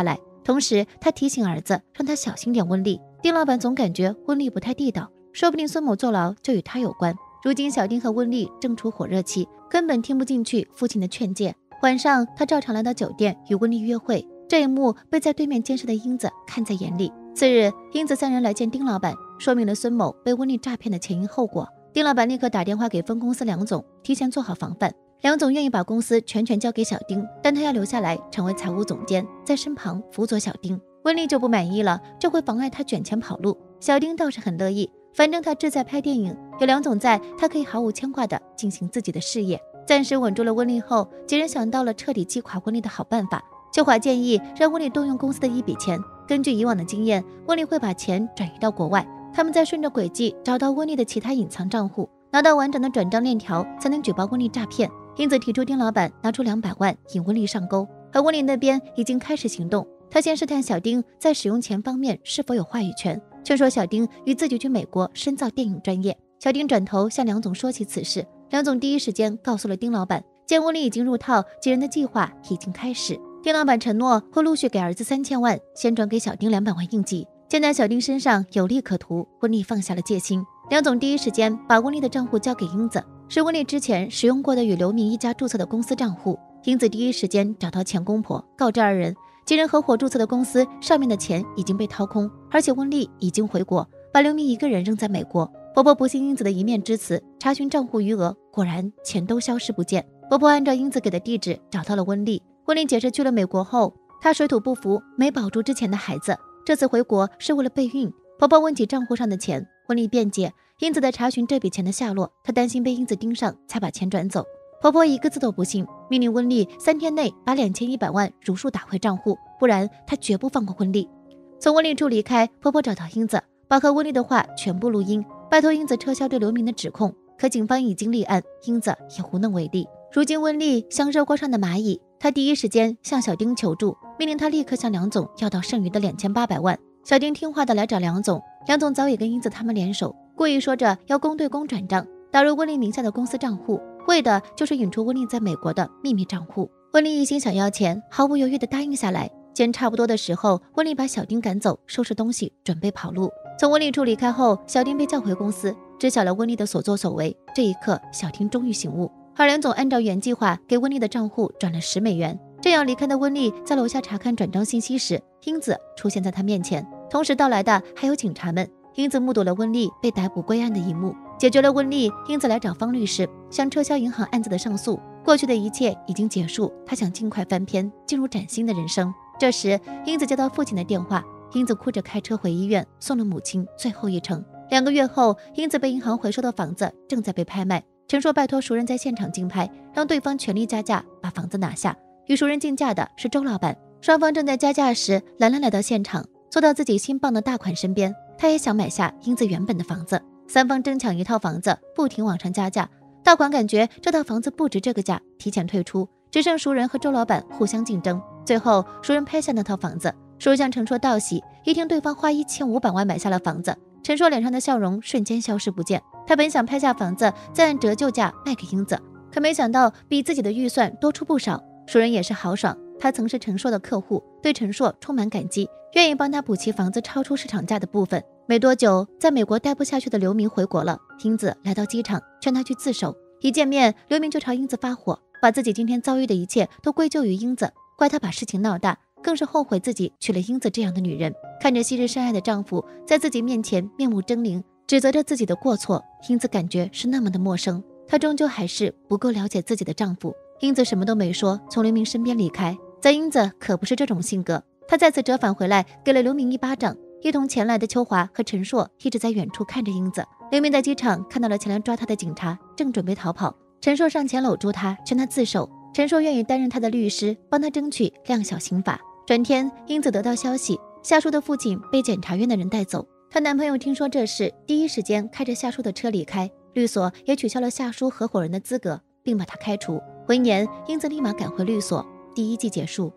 同时他提醒儿子让他小心点温丽。丁老板总感觉温丽不太地道，说不定孙某坐牢就与他有关。如今小丁和温丽正处火热期，根本听不进去父亲的劝诫。晚上他照常来到酒店与温丽约会，这一幕被在对面监视的英子看在眼里。次日，英子三人来见丁老板，说明了孙某被温丽诈骗的前因后果。丁老板立刻打电话给分公司梁总，提前做好防范。梁总愿意把公司全权交给小丁，但他要留下来成为财务总监，在身旁辅佐小丁。温丽就不满意了，这会妨碍他卷钱跑路。小丁倒是很乐意，反正他志在拍电影，有梁总在，他可以毫无牵挂地进行自己的事业。暂时稳住了温丽后，几人想到了彻底击垮温丽的好办法。秋华建议让温丽动用公司的一笔钱，根据以往的经验，温丽会把钱转移到国外，他们再顺着轨迹找到温丽的其他隐藏账户，拿到完整的转账链条，才能举报温丽诈骗。因此提出丁老板拿出两百万引温丽上钩，而温丽那边已经开始行动。他先试探小丁在使用钱方面是否有话语权，劝说小丁与自己去美国深造电影专业。小丁转头向梁总说起此事，梁总第一时间告诉了丁老板，见温丽已经入套，几人的计划已经开始。丁老板承诺会陆续给儿子三千万，先转给小丁两百万应急。见在小丁身上有利可图，温丽放下了戒心。梁总第一时间把温丽的账户交给英子，是温丽之前使用过的与刘明一家注册的公司账户。英子第一时间找到前公婆，告知二人，几人合伙注册的公司上面的钱已经被掏空，而且温丽已经回国，把刘明一个人扔在美国。婆婆不信英子的一面之词，查询账户余额，果然钱都消失不见。婆婆按照英子给的地址找到了温丽。温丽解释去了美国后，她水土不服，没保住之前的孩子，这次回国是为了备孕。婆婆问起账户上的钱，温丽辩解英子在查询这笔钱的下落，她担心被英子盯上，才把钱转走。婆婆一个字都不信，命令温丽三天内把两千一百万如数打回账户，不然她绝不放过温丽。从温丽处离开，婆婆找到英子，把和温丽的话全部录音，拜托英子撤销对刘明的指控。可警方已经立案，英子也无能为力。如今温丽像热锅上的蚂蚁，她第一时间向小丁求助，命令他立刻向梁总要到剩余的两千八百万。小丁听话的来找梁总，梁总早已跟英子他们联手，故意说着要公对公转账，打入温丽名下的公司账户，为的就是引出温丽在美国的秘密账户。温丽一心想要钱，毫不犹豫地答应下来。见差不多的时候，温丽把小丁赶走，收拾东西准备跑路。从温丽处离开后，小丁被叫回公司，知晓了温丽的所作所为。这一刻，小丁终于醒悟。而梁总按照原计划给温丽的账户转了十美元。正要离开的温丽在楼下查看转账信息时，英子出现在他面前，同时到来的还有警察们。英子目睹了温丽被逮捕归案的一幕，解决了温丽，英子来找方律师，想撤销银行案子的上诉。过去的一切已经结束，他想尽快翻篇，进入崭新的人生。这时，英子接到父亲的电话，英子哭着开车回医院，送了母亲最后一程。两个月后，英子被银行回收的房子正在被拍卖。陈硕拜托熟人在现场竞拍，让对方全力加价把房子拿下。与熟人竞价的是周老板。双方正在加价时，兰兰来到现场，坐到自己新傍的大款身边，她也想买下英子原本的房子。三方争抢一套房子，不停往上加价。大款感觉这套房子不值这个价，提前退出，只剩熟人和周老板互相竞争。最后，熟人拍下那套房子，熟人向陈硕道喜，一听对方花一千五百万买下了房子，陈硕脸上的笑容瞬间消失不见。他本想拍下房子，再按折旧价卖给英子，可没想到比自己的预算多出不少。熟人也是豪爽，他曾是陈硕的客户，对陈硕充满感激，愿意帮他补齐房子超出市场价的部分。没多久，在美国待不下去的刘明回国了，英子来到机场，劝他去自首。一见面，刘明就朝英子发火，把自己今天遭遇的一切都归咎于英子，怪他把事情闹大，更是后悔自己娶了英子这样的女人。看着昔日深爱的丈夫在自己面前面目狰狞，指责着自己的过错，英子感觉是那么的陌生。她终究还是不够了解自己的丈夫。英子什么都没说，从刘明身边离开。在英子可不是这种性格，她再次折返回来，给了刘明一巴掌。一同前来的秋华和陈硕一直在远处看着英子。刘明在机场看到了前来抓他的警察，正准备逃跑。陈硕上前搂住他，劝他自首。陈硕愿意担任他的律师，帮他争取量小刑罚。转天，英子得到消息，夏叔的父亲被检察院的人带走。她男朋友听说这事，第一时间开着夏叔的车离开，律所也取消了夏叔合伙人的资格，并把他开除。闻言，英子立马赶回律所。第一季结束。